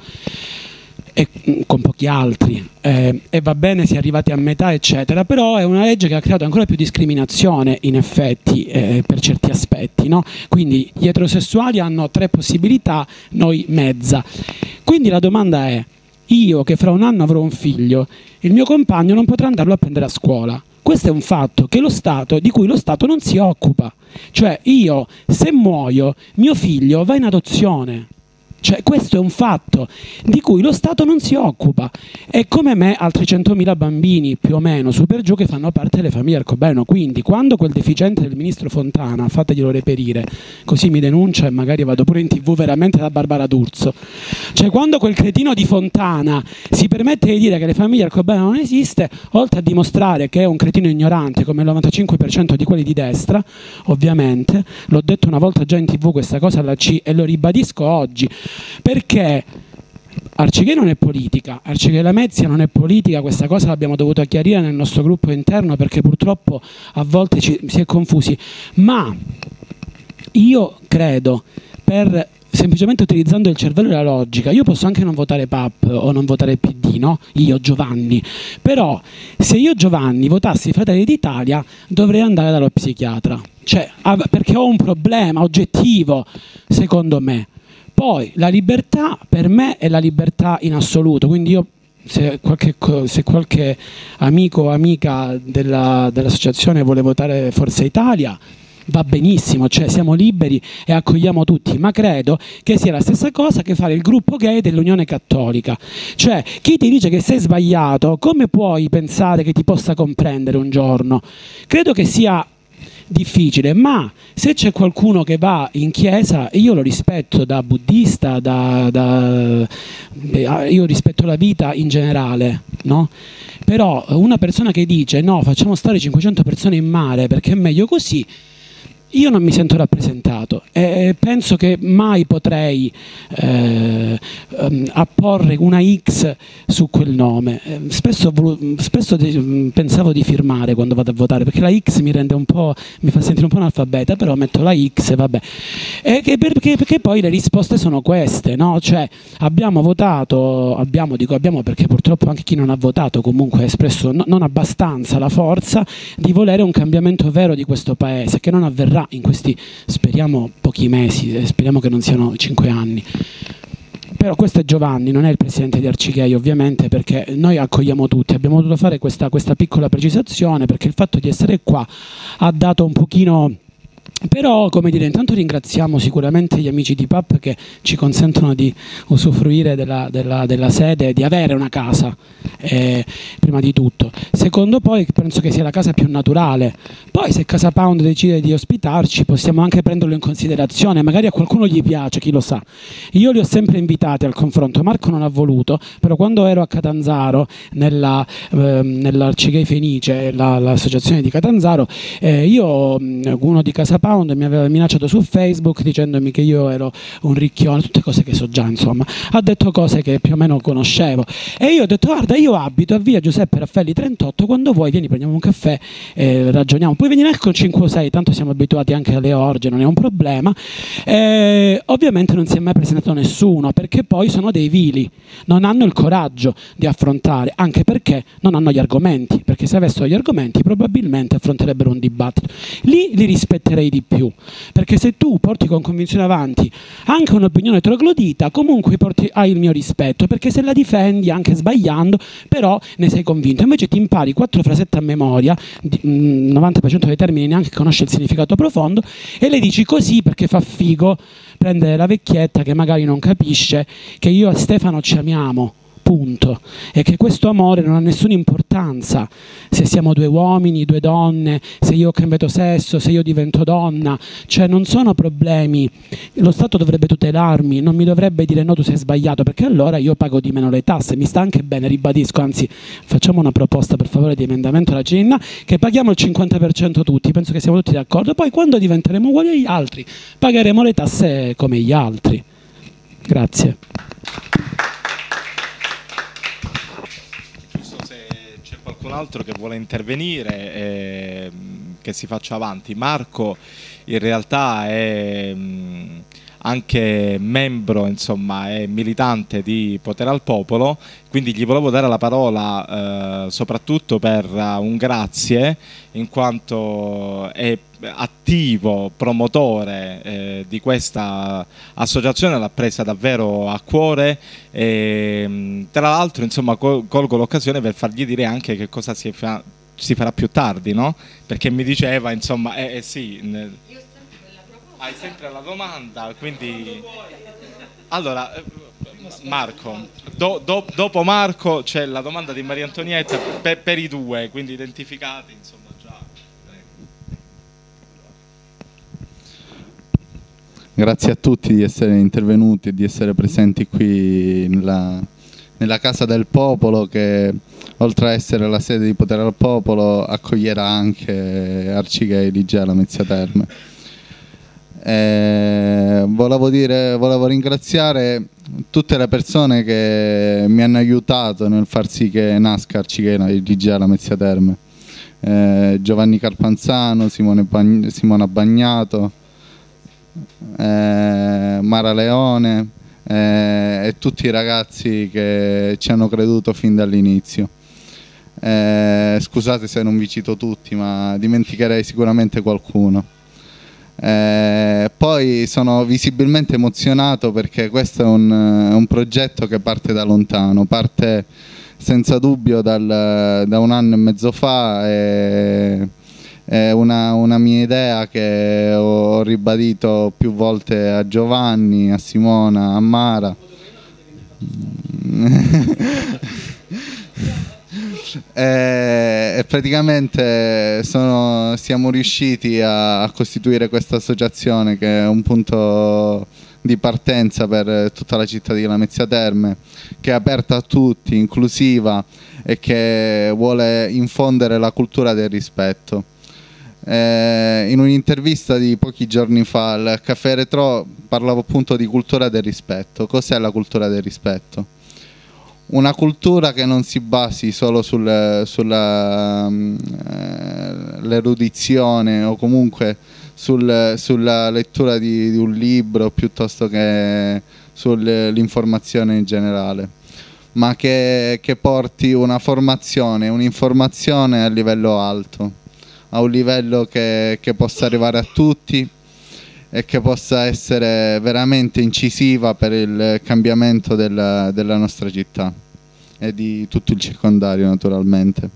e con pochi altri, eh, e va bene, si è arrivati a metà eccetera, però è una legge che ha creato ancora più discriminazione in effetti, eh, per certi aspetti, no? Quindi gli eterosessuali hanno tre possibilità, noi mezza. Quindi la domanda è: io che fra un anno avrò un figlio, il mio compagno non potrà andarlo a prendere a scuola. Questo è un fatto che lo Stato, di cui lo Stato non si occupa. Cioè io, se muoio, mio figlio va in adozione. Cioè, questo è un fatto di cui lo Stato non si occupa, e come me altri centomila bambini più o meno su per giù che fanno parte delle famiglie arcobaleno. Quindi quando quel deficiente del ministro Fontana, fateglielo reperire così mi denuncia e magari vado pure in tv veramente da Barbara D'Urso, cioè quando quel cretino di Fontana si permette di dire che le famiglie arcobaleno non esiste, oltre a dimostrare che è un cretino ignorante come il novantacinque per cento di quelli di destra, ovviamente, l'ho detto una volta già in tv questa cosa alla C e lo ribadisco oggi, perché Arcigay non è politica, Arcigay Lamezia non è politica, questa cosa l'abbiamo dovuto chiarire nel nostro gruppo interno perché purtroppo a volte ci, si è confusi, ma io credo per semplicemente utilizzando il cervello e la logica, io posso anche non votare P A P o non votare P D, no? Io Giovanni, però se io Giovanni votassi Fratelli d'Italia dovrei andare dallo psichiatra, cioè, perché ho un problema oggettivo, secondo me. Poi la libertà per me è la libertà in assoluto, quindi io se qualche, se qualche amico o amica della, dell'associazione vuole votare Forza Italia va benissimo, cioè siamo liberi e accogliamo tutti, ma credo che sia la stessa cosa che fare il gruppo gay dell'Unione Cattolica, cioè chi ti dice che sei sbagliato, come puoi pensare che ti possa comprendere un giorno? Credo che sia difficile, ma se c'è qualcuno che va in chiesa, io lo rispetto da buddista, da, da, io rispetto la vita in generale, no? Però una persona che dice no, facciamo stare cinquecento persone in mare perché è meglio così, io non mi sento rappresentato e penso che mai potrei eh, apporre una X su quel nome. Spesso, spesso pensavo di firmare quando vado a votare, perché la X mi rende un po', mi fa sentire un po' analfabeta, però metto la X e vabbè. E che perché, perché poi le risposte sono queste, no? Cioè abbiamo votato, abbiamo, dico abbiamo perché purtroppo anche chi non ha votato comunque ha espresso no, non abbastanza la forza di volere un cambiamento vero di questo paese, che non avverrà in questi, speriamo, pochi mesi, speriamo che non siano cinque anni. Però questo è Giovanni, non è il presidente di Arcigay ovviamente, perché noi accogliamo tutti, abbiamo dovuto fare questa, questa piccola precisazione perché il fatto di essere qua ha dato un pochino... Però, come dire, intanto ringraziamo sicuramente gli amici di P A P che ci consentono di usufruire della, della, della sede, di avere una casa, eh, prima di tutto. Secondo, poi penso che sia la casa più naturale. Poi se Casa Pound decide di ospitarci possiamo anche prenderlo in considerazione, magari a qualcuno gli piace, chi lo sa. Io li ho sempre invitati al confronto, Marco non ha voluto, però quando ero a Catanzaro, nella, eh, nell'Arcigay Fenice, la, l'associazione di Catanzaro, eh, io, uno di Casa Pound mi aveva minacciato su Facebook dicendomi che io ero un ricchione, tutte cose che so già, insomma, ha detto cose che più o meno conoscevo e io ho detto guarda, io abito a via Giuseppe Raffaelli trentotto, quando vuoi vieni, prendiamo un caffè e ragioniamo, puoi venire anche con cinque o sei, tanto siamo abituati anche alle orge, non è un problema. E ovviamente non si è mai presentato nessuno, perché poi sono dei vili, non hanno il coraggio di affrontare, anche perché non hanno gli argomenti, perché se avessero gli argomenti probabilmente affronterebbero un dibattito. Lì li rispetterei di più, perché se tu porti con convinzione avanti anche un'opinione troglodita, comunque porti, hai il mio rispetto, perché se la difendi anche sbagliando però ne sei convinto. Invece ti impari quattro frasette a memoria, il novanta per cento dei termini neanche conosce il significato profondo, e le dici così perché fa figo prendere la vecchietta che magari non capisce che io e Stefano ci amiamo, punto, e che questo amore non ha nessuna importanza se siamo due uomini, due donne, se io ho cambiato sesso, se io divento donna, cioè non sono problemi. Lo Stato dovrebbe tutelarmi, non mi dovrebbe dire no, tu sei sbagliato, perché allora io pago di meno le tasse, mi sta anche bene, ribadisco, anzi facciamo una proposta per favore di emendamento alla C I N, che paghiamo il cinquanta per cento tutti, penso che siamo tutti d'accordo, poi quando diventeremo uguali agli altri pagheremo le tasse come gli altri. Grazie. Qualcun altro che vuole intervenire, eh, che si faccia avanti. Marco in realtà è mh, anche membro, insomma, è militante di Potere al Popolo, quindi gli volevo dare la parola eh, soprattutto per uh, un grazie, in quanto è attivo promotore eh, di questa associazione, l'ha presa davvero a cuore e tra l'altro, insomma, col colgo l'occasione per fargli dire anche che cosa si, fa si farà più tardi, no? Perché mi diceva, insomma, eh, eh sì, nel... io sempre quella proposta. Hai sempre la domanda, quindi allora Marco, do, do, dopo Marco c'è la domanda di Maria Antonietta per, per i due, quindi identificati, insomma. Grazie a tutti di essere intervenuti e di essere presenti qui nella, nella Casa del Popolo, che oltre a essere la sede di Potere al Popolo accoglierà anche Arcigay Ligea Lamezia Terme. E volevo, dire, volevo ringraziare tutte le persone che mi hanno aiutato nel far sì che nasca Arcigay Ligea Lamezia Terme. Eh, Giovanni Carpanzano, Simone Bagn- Simona Bagnato, eh, Mara Leone eh, e tutti i ragazzi che ci hanno creduto fin dall'inizio. Eh, scusate se non vi cito tutti, ma dimenticherei sicuramente qualcuno. Eh, poi sono visibilmente emozionato perché questo è un, un progetto che parte da lontano, parte senza dubbio dal, da un anno e mezzo fa. E, è una, una mia idea che ho ribadito più volte a Giovanni, a Simona, a Mara. E, e praticamente sono, siamo riusciti a, a costituire questa associazione che è un punto di partenza per tutta la città di Lamezia Terme, che è aperta a tutti, inclusiva e che vuole infondere la cultura del rispetto. Eh, in un'intervista di pochi giorni fa al Caffè Retro parlavo appunto di cultura del rispetto. Cos'è la cultura del rispetto? Una cultura che non si basi solo sul, sulla eh, l'erudizione o comunque sul, sulla lettura di, di un libro piuttosto che sull'informazione in generale, ma che, che porti una formazione, un'informazione a livello alto, a un livello che, che possa arrivare a tutti e che possa essere veramente incisiva per il cambiamento della, della nostra città e di tutto il circondario, naturalmente.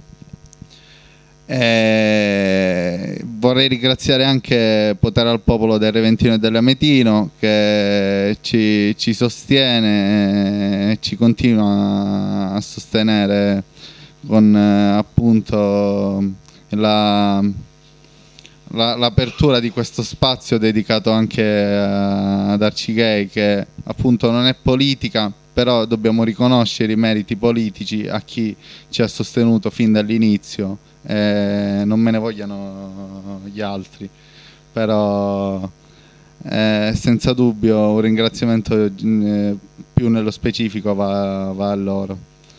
E vorrei ringraziare anche Potere al Popolo del Reventino e dell'Ametino che ci, ci sostiene e ci continua a sostenere con eh, appunto la l'apertura di questo spazio dedicato anche ad Arcigay, che appunto non è politica, però dobbiamo riconoscere i meriti politici a chi ci ha sostenuto fin dall'inizio, eh, non me ne vogliano gli altri, però eh, senza dubbio un ringraziamento eh, più nello specifico va, va a loro.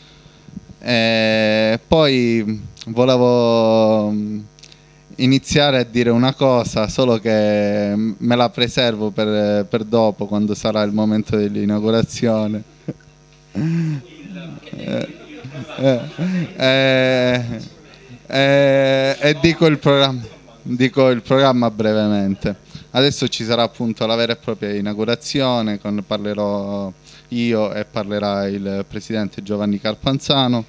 E poi volevo iniziare a dire una cosa, solo che me la preservo per, per dopo, quando sarà il momento dell'inaugurazione. eh, eh, eh, eh, e dico il programma, dico il programma brevemente. Adesso ci sarà appunto la vera e propria inaugurazione, con, parlerò io e parlerà il presidente Giovanni Carpanzano.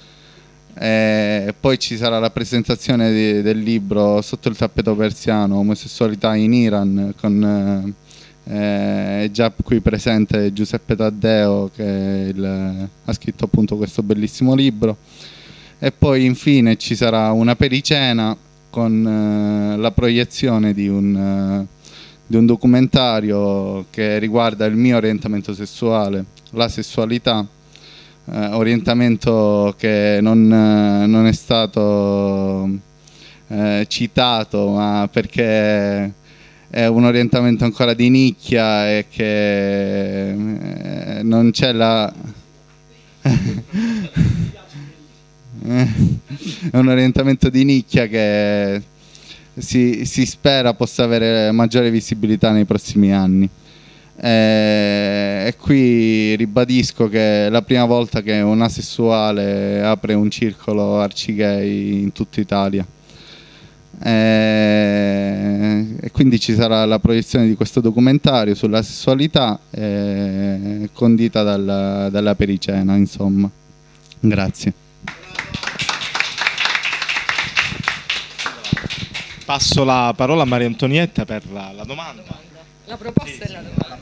E poi ci sarà la presentazione di, del libro Sotto il tappeto persiano, omosessualità in Iran, con eh, già qui presente Giuseppe Taddeo che il, ha scritto appunto questo bellissimo libro. E poi infine ci sarà una pericena con eh, la proiezione di un, eh, di un documentario che riguarda il mio orientamento sessuale, la sessualità. Eh, orientamento che non, eh, non è stato eh, citato, ma perché è un orientamento ancora di nicchia e che eh, non c'è la è un orientamento di nicchia che si, si spera possa avere maggiore visibilità nei prossimi anni. E qui ribadisco che è la prima volta che un asessuale apre un circolo Arcigay in tutta Italia, e, e quindi ci sarà la proiezione di questo documentario sulla sessualità eh, condita dalla, dalla pericena, insomma. Grazie. Passo la parola a Maria Antonietta per la, la domanda. La proposta è la domanda.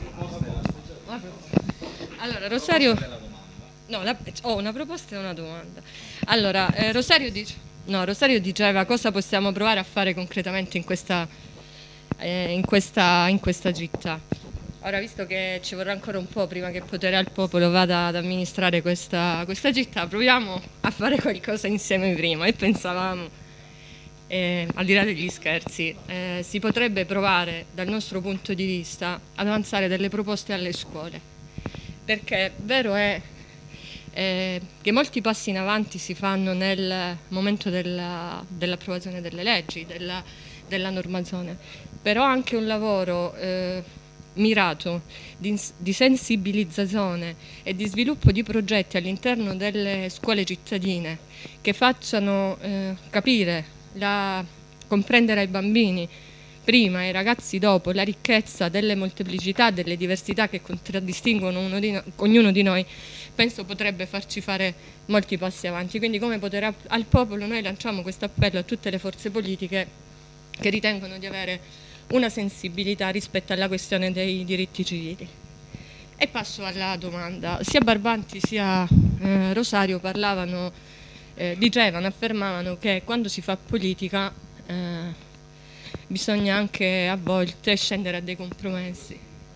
Allora, Rosario, no, la, ho una proposta e una domanda. Allora, eh, Rosario, dice, no, Rosario diceva cosa possiamo provare a fare concretamente in questa, eh, in questa, in questa città. Ora, visto che ci vorrà ancora un po' prima che Potere al Popolo vada ad amministrare questa, questa città, proviamo a fare qualcosa insieme prima. E pensavamo, eh, al di là degli scherzi, eh, si potrebbe provare dal nostro punto di vista ad avanzare delle proposte alle scuole. Perché vero è eh, che molti passi in avanti si fanno nel momento della, dell'approvazione delle leggi, della, della normazione, però anche un lavoro eh, mirato di, di sensibilizzazione e di sviluppo di progetti all'interno delle scuole cittadine che facciano eh, capire, la, comprendere ai bambini prima e ai ragazzi dopo la ricchezza delle molteplicità, delle diversità che contraddistinguono uno di no, ognuno di noi, penso potrebbe farci fare molti passi avanti. Quindi come Potere al Popolo noi lanciamo questo appello a tutte le forze politiche che ritengono di avere una sensibilità rispetto alla questione dei diritti civili. E passo alla domanda. Sia Barbanti sia eh, Rosario parlavano, eh, dicevano, affermavano che quando si fa politica eh, bisogna anche a volte scendere a dei compromessi.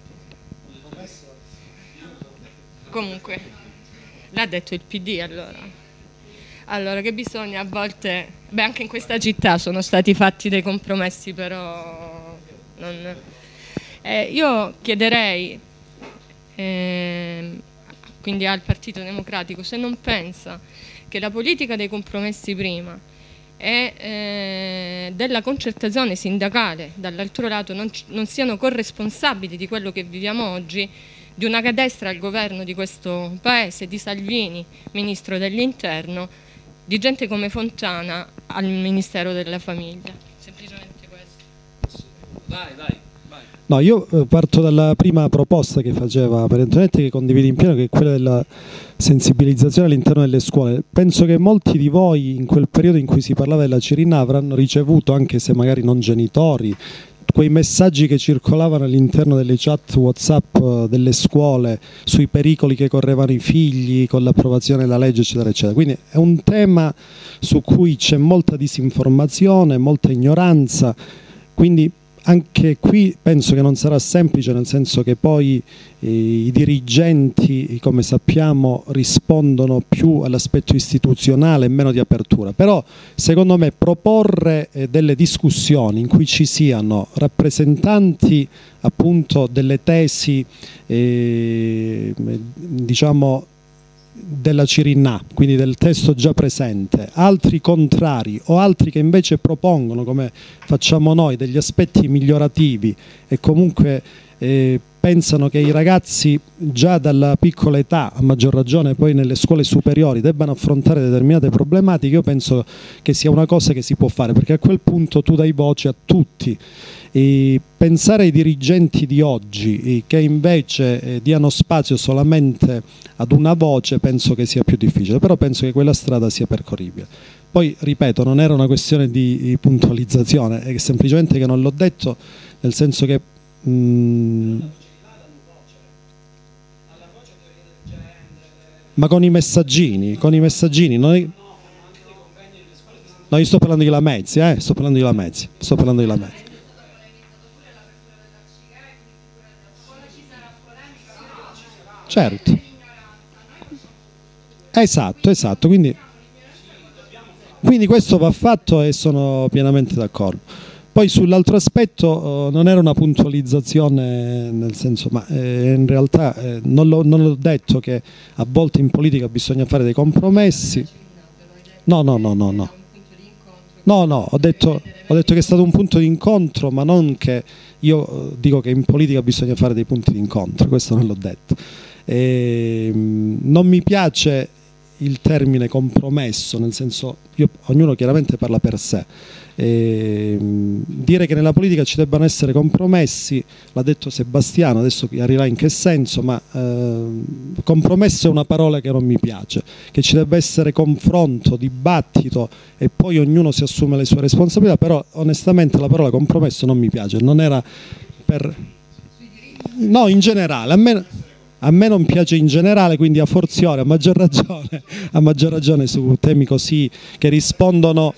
Comunque, l'ha detto il P D allora. Allora, che bisogna a volte, beh, anche in questa città sono stati fatti dei compromessi, però non... Eh, io chiederei, eh, quindi al Partito Democratico, se non pensa che la politica dei compromessi prima e eh, della concertazione sindacale dall'altro lato non, non siano corresponsabili di quello che viviamo oggi, di una destra al governo di questo paese, di Salvini, ministro dell'interno, di gente come Fontana al Ministero della Famiglia. Semplicemente questo. Vai, vai, vai. No, io eh, parto dalla prima proposta che faceva Perentonetti, che condividi in pieno, che è quella della sensibilizzazione all'interno delle scuole. Penso che molti di voi in quel periodo in cui si parlava della Cirinna avranno ricevuto, anche se magari non genitori, quei messaggi che circolavano all'interno delle chat WhatsApp delle scuole sui pericoli che correvano i figli con l'approvazione della legge, eccetera, eccetera. Quindi è un tema su cui c'è molta disinformazione, molta ignoranza, quindi anche qui penso che non sarà semplice, nel senso che poi eh, i dirigenti, come sappiamo, rispondono più all'aspetto istituzionale e meno di apertura. Però secondo me proporre eh, delle discussioni in cui ci siano rappresentanti appunto delle tesi eh, diciamo della Cirinna, quindi del testo già presente, altri contrari o altri che invece propongono, come facciamo noi, degli aspetti migliorativi e comunque eh, pensano che i ragazzi già dalla piccola età, a maggior ragione poi nelle scuole superiori, debbano affrontare determinate problematiche, io penso che sia una cosa che si può fare, perché a quel punto tu dai voce a tutti. E pensare ai dirigenti di oggi che invece eh, diano spazio solamente ad una voce penso che sia più difficile, però penso che quella strada sia percorribile. Poi ripeto, non era una questione di, di puntualizzazione, è semplicemente che non l'ho detto, nel senso che mh, ma con i messaggini, con i messaggini, non è... no, io sto parlando di Lamezzi, eh, sto parlando di Lamezzi, sto parlando di Lamezzi. Certo, esatto, esatto, quindi, quindi questo va fatto e sono pienamente d'accordo. Poi sull'altro aspetto eh, non era una puntualizzazione, nel senso, ma eh, in realtà eh, non l'ho detto che a volte in politica bisogna fare dei compromessi. No, no, no, no, no. No, no, ho detto, ho detto che è stato un punto di incontro, ma non che io dico che in politica bisogna fare dei punti di incontro, questo non l'ho detto. E, non mi piace il termine compromesso, nel senso, io, ognuno chiaramente parla per sé. E, dire che nella politica ci debbano essere compromessi, l'ha detto Sebastiano, adesso chiarirà in che senso, ma eh, compromesso è una parola che non mi piace, che ci debba essere confronto, dibattito e poi ognuno si assume le sue responsabilità, però onestamente la parola compromesso non mi piace, non era per... no, in generale, a me... A me non piace in generale, quindi a forziore, a maggior ragione, a maggior ragione su temi così che rispondono,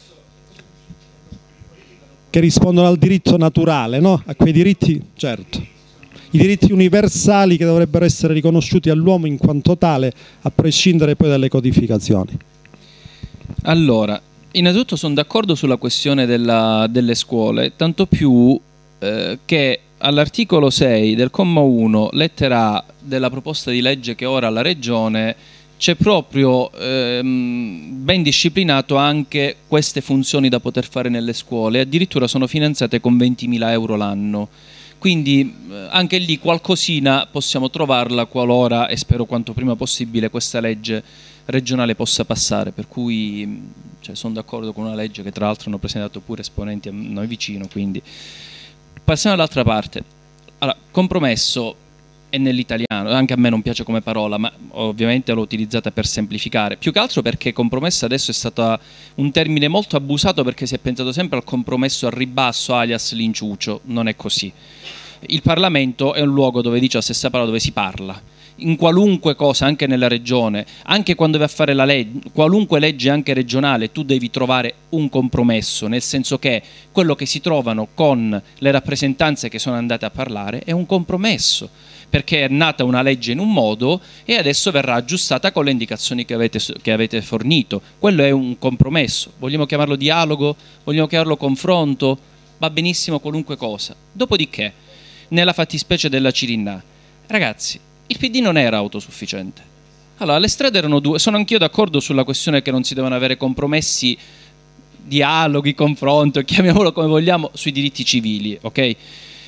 che rispondono al diritto naturale, no? A quei diritti, certo, i diritti universali che dovrebbero essere riconosciuti all'uomo in quanto tale, a prescindere poi dalle codificazioni. Allora, innanzitutto sono d'accordo sulla questione della, delle scuole, tanto più eh, che all'articolo sei del comma uno, lettera A della proposta di legge che ora la Regione c'è proprio ehm, ben disciplinato anche queste funzioni da poter fare nelle scuole, addirittura sono finanziate con ventimila euro l'anno. Quindi eh, anche lì qualcosina possiamo trovarla qualora, e spero quanto prima possibile, questa legge regionale possa passare, per cui cioè, sono d'accordo con una legge che tra l'altro hanno presentato pure esponenti a noi vicino. Quindi passiamo all'altra parte. Allora, compromesso è nell'italiano, anche a me non piace come parola, ma ovviamente l'ho utilizzata per semplificare, più che altro perché compromesso adesso è stato un termine molto abusato, perché si è pensato sempre al compromesso al ribasso, alias l'inciucio. Non è così. Il Parlamento è un luogo dove dice la stessa parola, dove si parla in qualunque cosa, anche nella regione, anche quando vai a fare la legge, qualunque legge anche regionale, tu devi trovare un compromesso, nel senso che quello che si trovano con le rappresentanze che sono andate a parlare è un compromesso, perché è nata una legge in un modo e adesso verrà aggiustata con le indicazioni che avete, che avete fornito. Quello è un compromesso. Vogliamo chiamarlo dialogo? Vogliamo chiamarlo confronto? Va benissimo qualunque cosa. Dopodiché, nella fattispecie della Cirinnà, ragazzi, il P D non era autosufficiente. Allora, le strade erano due. Sono anch'io d'accordo sulla questione che non si devono avere compromessi, dialoghi, confronto, chiamiamolo come vogliamo, sui diritti civili, ok?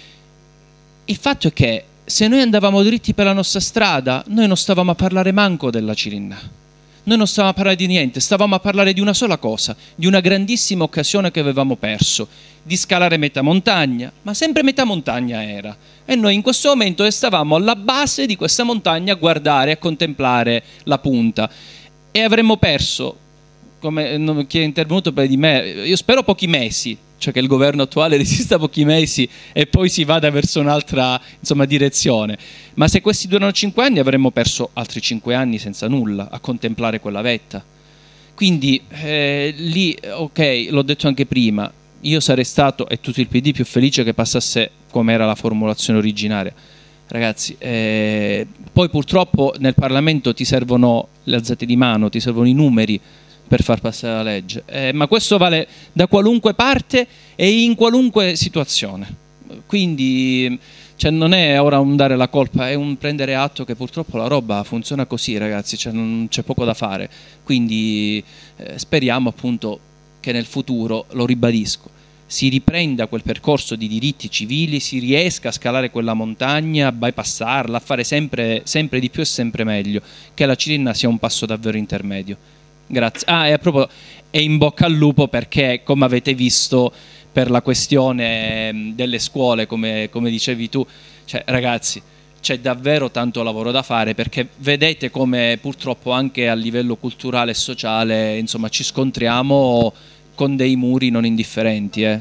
Il fatto è che se noi andavamo dritti per la nostra strada, noi non stavamo a parlare manco della Cirinnà. Noi non stavamo a parlare di niente, stavamo a parlare di una sola cosa, di una grandissima occasione che avevamo perso, di scalare metà montagna, ma sempre metà montagna era. E noi in questo momento stavamo alla base di questa montagna a guardare, a contemplare la punta. E avremmo perso, come chi è intervenuto per di me, io spero pochi mesi, cioè che il governo attuale resista pochi mesi e poi si vada verso un'altra, insomma, direzione. Ma se questi durano cinque anni avremmo perso altri cinque anni senza nulla, a contemplare quella vetta. Quindi eh, lì, ok, l'ho detto anche prima, io sarei stato, e tutto il P D, più felice che passasse come era la formulazione originaria. Ragazzi, eh, poi purtroppo nel Parlamento ti servono le alzate di mano, ti servono i numeri per far passare la legge, eh, ma questo vale da qualunque parte e in qualunque situazione. Quindi cioè, non è ora un dare la colpa, è un prendere atto che purtroppo la roba funziona così, ragazzi, cioè, non c'è poco da fare. Quindi eh, speriamo appunto che nel futuro, lo ribadisco, si riprenda quel percorso di diritti civili, si riesca a scalare quella montagna, a bypassarla, a fare sempre, sempre di più e sempre meglio, che la Cirinnà sia un passo davvero intermedio. Grazie. Ah, e a proposito, è in bocca al lupo perché, come avete visto, per la questione delle scuole, come, come dicevi tu, cioè, ragazzi, c'è davvero tanto lavoro da fare, perché vedete come purtroppo anche a livello culturale e sociale, insomma, ci scontriamo con dei muri non indifferenti. Eh.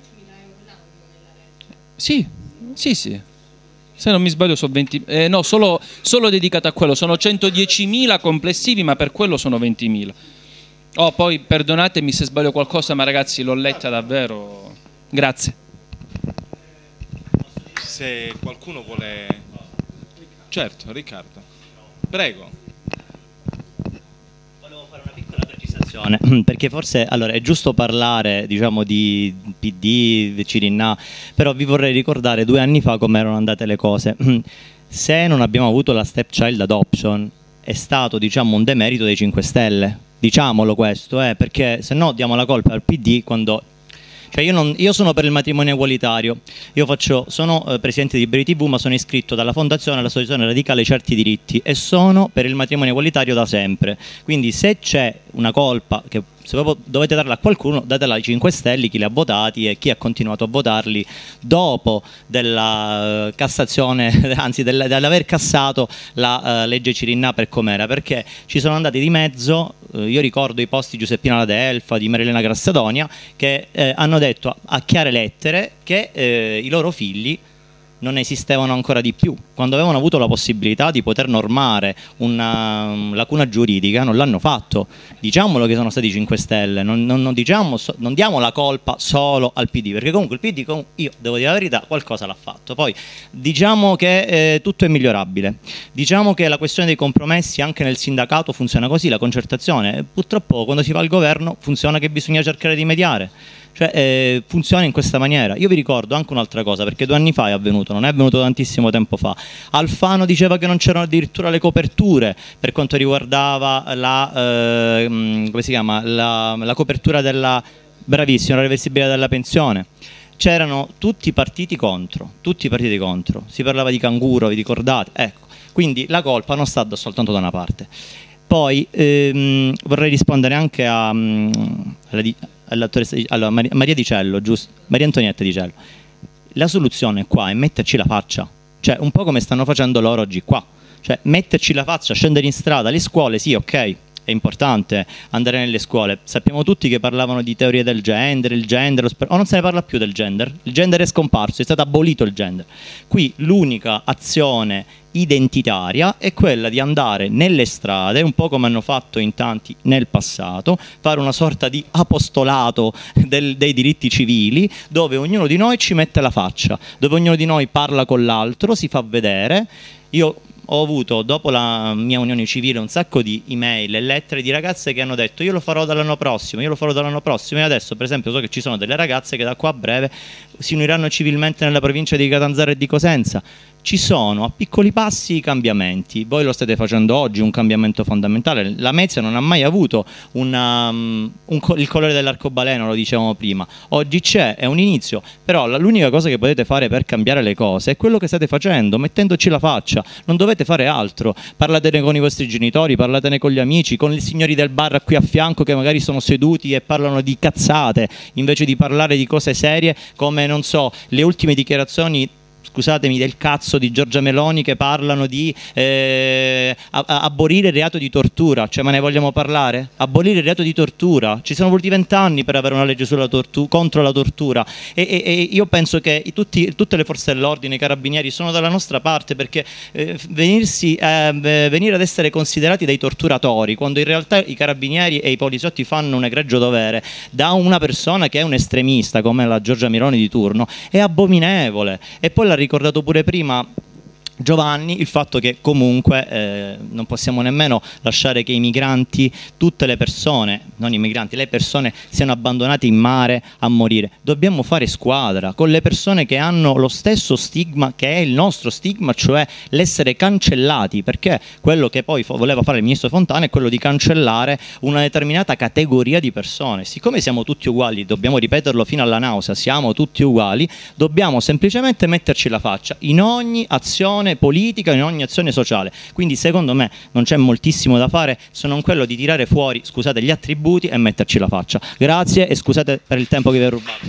Sì, sì, sì. Se non mi sbaglio sono venti, eh, no, solo, solo dedicato a quello, sono centodiecimila complessivi, ma per quello sono ventimila. Oh, poi perdonatemi se sbaglio qualcosa, ma ragazzi l'ho letta davvero. Grazie. Se qualcuno vuole... Certo, Riccardo. Prego. Volevo fare una piccola precisazione, perché forse allora, è giusto parlare, diciamo, di P D, di Cirinnà, però vi vorrei ricordare due anni fa come erano andate le cose. Se non abbiamo avuto la stepchild adoption è stato, diciamo, un demerito dei cinque Stelle, diciamolo questo, eh, perché se no diamo la colpa al P D quando... Cioè io, non, io sono per il matrimonio egualitario, io faccio, sono eh, presidente di Liberi tivù, ma sono iscritto dalla Fondazione all'Associazione Radicale Certi Diritti e sono per il matrimonio egualitario da sempre. Quindi se c'è una colpa, che se proprio dovete darla a qualcuno, datela ai cinque Stelle, chi li ha votati e chi ha continuato a votarli dopo della uh, cassazione, anzi del, dell'aver cassato la uh, legge Cirinnà per com'era, perché ci sono andati di mezzo, uh, io ricordo i post di Giuseppina Ladelfa, di Marilena Grassadonia, che eh, hanno detto a chiare lettere che eh, i loro figli non esistevano ancora di più. Quando avevano avuto la possibilità di poter normare una um, lacuna giuridica non l'hanno fatto. Diciamolo che sono stati i cinque Stelle, non, non, non, diciamo, so, non diamo la colpa solo al P D, perché comunque il P D, io devo dire la verità, qualcosa l'ha fatto. Poi diciamo che eh, tutto è migliorabile, diciamo che la questione dei compromessi anche nel sindacato funziona così, la concertazione, purtroppo quando si va al governo funziona che bisogna cercare di mediare. Cioè, eh, funziona in questa maniera. Io vi ricordo anche un'altra cosa, perché due anni fa è avvenuto, non è avvenuto tantissimo tempo fa. Alfano diceva che non c'erano addirittura le coperture per quanto riguardava la, eh, come si chiama? La, la copertura della, bravissima, la reversibilità della pensione. C'erano tutti i partiti contro, tutti i partiti contro. Si parlava di canguro, vi ricordate? Ecco, quindi la colpa non sta soltanto da una parte. Poi ehm, vorrei rispondere anche a, alla, alla Maria Di Cello, giusto? Maria Antonietta Di Cello. La soluzione qua è metterci la faccia, cioè un po' come stanno facendo loro oggi qua, cioè metterci la faccia, scendere in strada, le scuole sì, ok, è importante andare nelle scuole, sappiamo tutti che parlavano di teorie del gender, il gender, o non se ne parla più del gender, il gender è scomparso, è stato abolito il gender. Qui l'unica azione identitaria è quella di andare nelle strade, un po' come hanno fatto in tanti nel passato, fare una sorta di apostolato del, dei diritti civili, dove ognuno di noi ci mette la faccia, dove ognuno di noi parla con l'altro, si fa vedere. Io ho avuto dopo la mia unione civile un sacco di email e lettere di ragazze che hanno detto io lo farò dall'anno prossimo, io lo farò dall'anno prossimo, e adesso per esempio so che ci sono delle ragazze che da qua a breve si uniranno civilmente nella provincia di Catanzaro e di Cosenza. Ci sono a piccoli passi i cambiamenti, voi lo state facendo oggi, un cambiamento fondamentale. La Lamezia non ha mai avuto una, um, un, il colore dell'arcobaleno, lo dicevamo prima, oggi c'è, è un inizio, però l'unica cosa che potete fare per cambiare le cose è quello che state facendo, mettendoci la faccia, non dovete fare altro, parlatene con i vostri genitori, parlatene con gli amici, con i signori del bar qui a fianco che magari sono seduti e parlano di cazzate, invece di parlare di cose serie come, non so, le ultime dichiarazioni, scusatemi, del cazzo di Giorgia Meloni, che parlano di eh, abolire il reato di tortura. Cioè, ma ne vogliamo parlare? Abolire il reato di tortura? Ci sono voluti vent'anni per avere una legge sulla tortura, contro la tortura, e, e, e io penso che tutti, tutte le forze dell'ordine, i carabinieri sono dalla nostra parte, perché eh, venirsi, eh, venire ad essere considerati dei torturatori quando in realtà i carabinieri e i poliziotti fanno un egregio dovere da una persona che è un estremista come la Giorgia Meloni di turno è abominevole. E poi l'ha ricordato pure prima Giovanni, il fatto che comunque eh, non possiamo nemmeno lasciare che i migranti, tutte le persone, non i migranti, le persone siano abbandonate in mare a morire. Dobbiamo fare squadra con le persone che hanno lo stesso stigma che è il nostro stigma, cioè l'essere cancellati, perché quello che poi voleva fare il ministro Fontana è quello di cancellare una determinata categoria di persone. Siccome siamo tutti uguali, dobbiamo ripeterlo fino alla nausea, siamo tutti uguali, dobbiamo semplicemente metterci la faccia in ogni azione politica, in ogni azione sociale. Quindi secondo me non c'è moltissimo da fare se non quello di tirare fuori, scusate, gli attributi e metterci la faccia. Grazie e scusate per il tempo che vi ho rubato.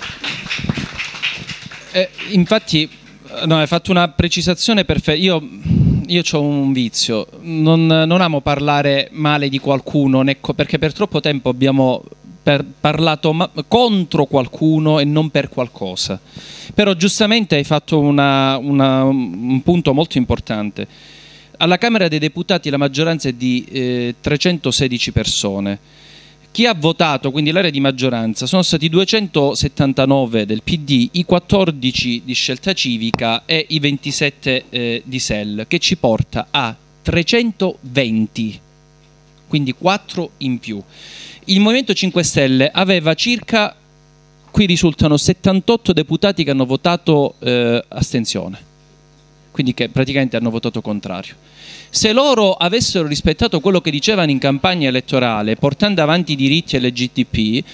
Eh, infatti no, hai fatto una precisazione perfetta. Io, io ho un vizio, non, non amo parlare male di qualcuno, perché per troppo tempo abbiamo per, parlato ma, contro qualcuno e non per qualcosa. Però giustamente hai fatto una, una, un punto molto importante. Alla Camera dei Deputati la maggioranza è di eh, trecentosedici persone. Chi ha votato, quindi l'area di maggioranza, sono stati duecentosettantanove del P D, i quattordici di Scelta Civica e i ventisette eh, di S E L, che ci porta a trecentoventi, quindi quattro in più. Il Movimento cinque Stelle aveva circa, qui risultano settantotto deputati che hanno votato eh, astensione, quindi che praticamente hanno votato contrario. Se loro avessero rispettato quello che dicevano in campagna elettorale, portando avanti i diritti L G B T,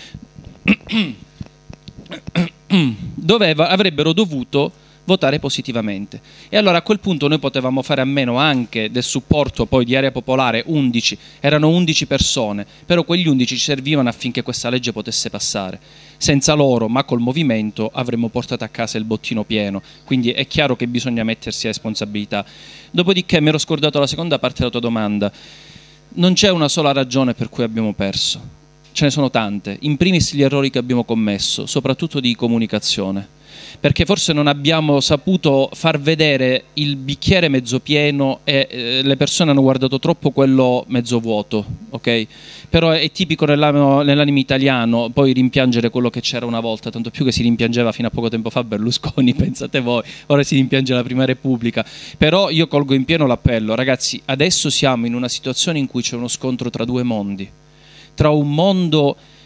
doveva, avrebbero dovuto votare positivamente. E allora a quel punto noi potevamo fare a meno anche del supporto poi di Area Popolare, undici, erano undici persone, però quegli undici ci servivano affinché questa legge potesse passare. Senza loro, ma col movimento, avremmo portato a casa il bottino pieno, quindi è chiaro che bisogna mettersi a responsabilità. Dopodiché mi ero scordato la seconda parte della tua domanda. Non c'è una sola ragione per cui abbiamo perso, ce ne sono tante, in primis gli errori che abbiamo commesso, soprattutto di comunicazione, perché forse non abbiamo saputo far vedere il bicchiere mezzo pieno e eh, le persone hanno guardato troppo quello mezzo vuoto, ok? Però è tipico nell'animo italiano poi rimpiangere quello che c'era una volta, tanto più che si rimpiangeva fino a poco tempo fa Berlusconi, pensate voi, ora si rimpiange la Prima Repubblica. Però io colgo in pieno l'appello, ragazzi, adesso siamo in una situazione in cui c'è uno scontro tra due mondi, tra un mondo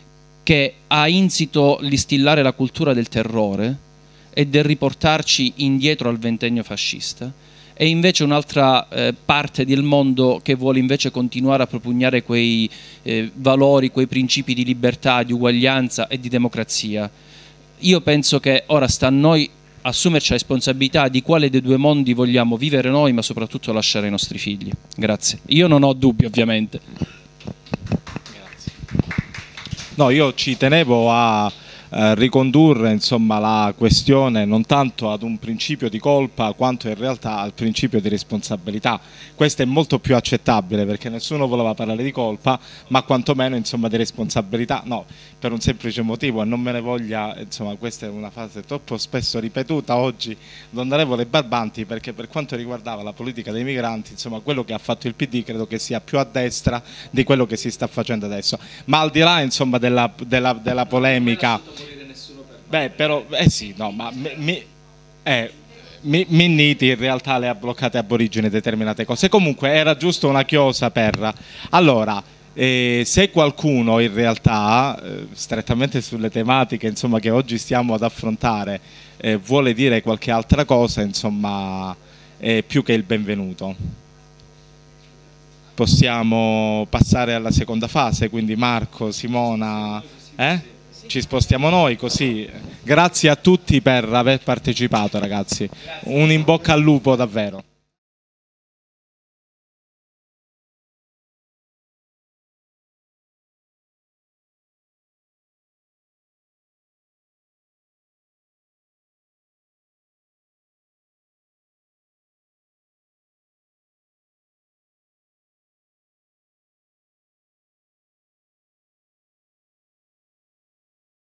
che ha insito l'instillare la cultura del terrore e del riportarci indietro al ventennio fascista, e invece un'altra eh, parte del mondo che vuole invece continuare a propugnare quei eh, valori, quei principi di libertà, di uguaglianza e di democrazia. Io penso che ora sta a noi assumerci la responsabilità di quale dei due mondi vogliamo vivere noi, ma soprattutto lasciare ai nostri figli. Grazie. Io non ho dubbi, ovviamente. Grazie. No, io ci tenevo a eh, ricondurre insomma, la questione non tanto ad un principio di colpa quanto in realtà al principio di responsabilità. Questo è molto più accettabile perché nessuno voleva parlare di colpa, ma quantomeno insomma, di responsabilità. No, per un semplice motivo, e non me ne voglia, insomma questa è una frase troppo spesso ripetuta oggi l'onorevole Barbanti, perché per quanto riguardava la politica dei migranti, insomma quello che ha fatto il P D credo che sia più a destra di quello che si sta facendo adesso. Ma al di là insomma della, della, della polemica, beh però, eh sì, no, ma mi, eh, Minniti in realtà le ha bloccate ab origine determinate cose. Comunque era giusto una chiosa per... Allora, Eh, se qualcuno in realtà, eh, strettamente sulle tematiche insomma, che oggi stiamo ad affrontare, eh, vuole dire qualche altra cosa, insomma, è più che il benvenuto. Possiamo passare alla seconda fase, quindi Marco, Simona, eh? Ci spostiamo noi così. Grazie a tutti per aver partecipato, ragazzi. Un in bocca al lupo davvero.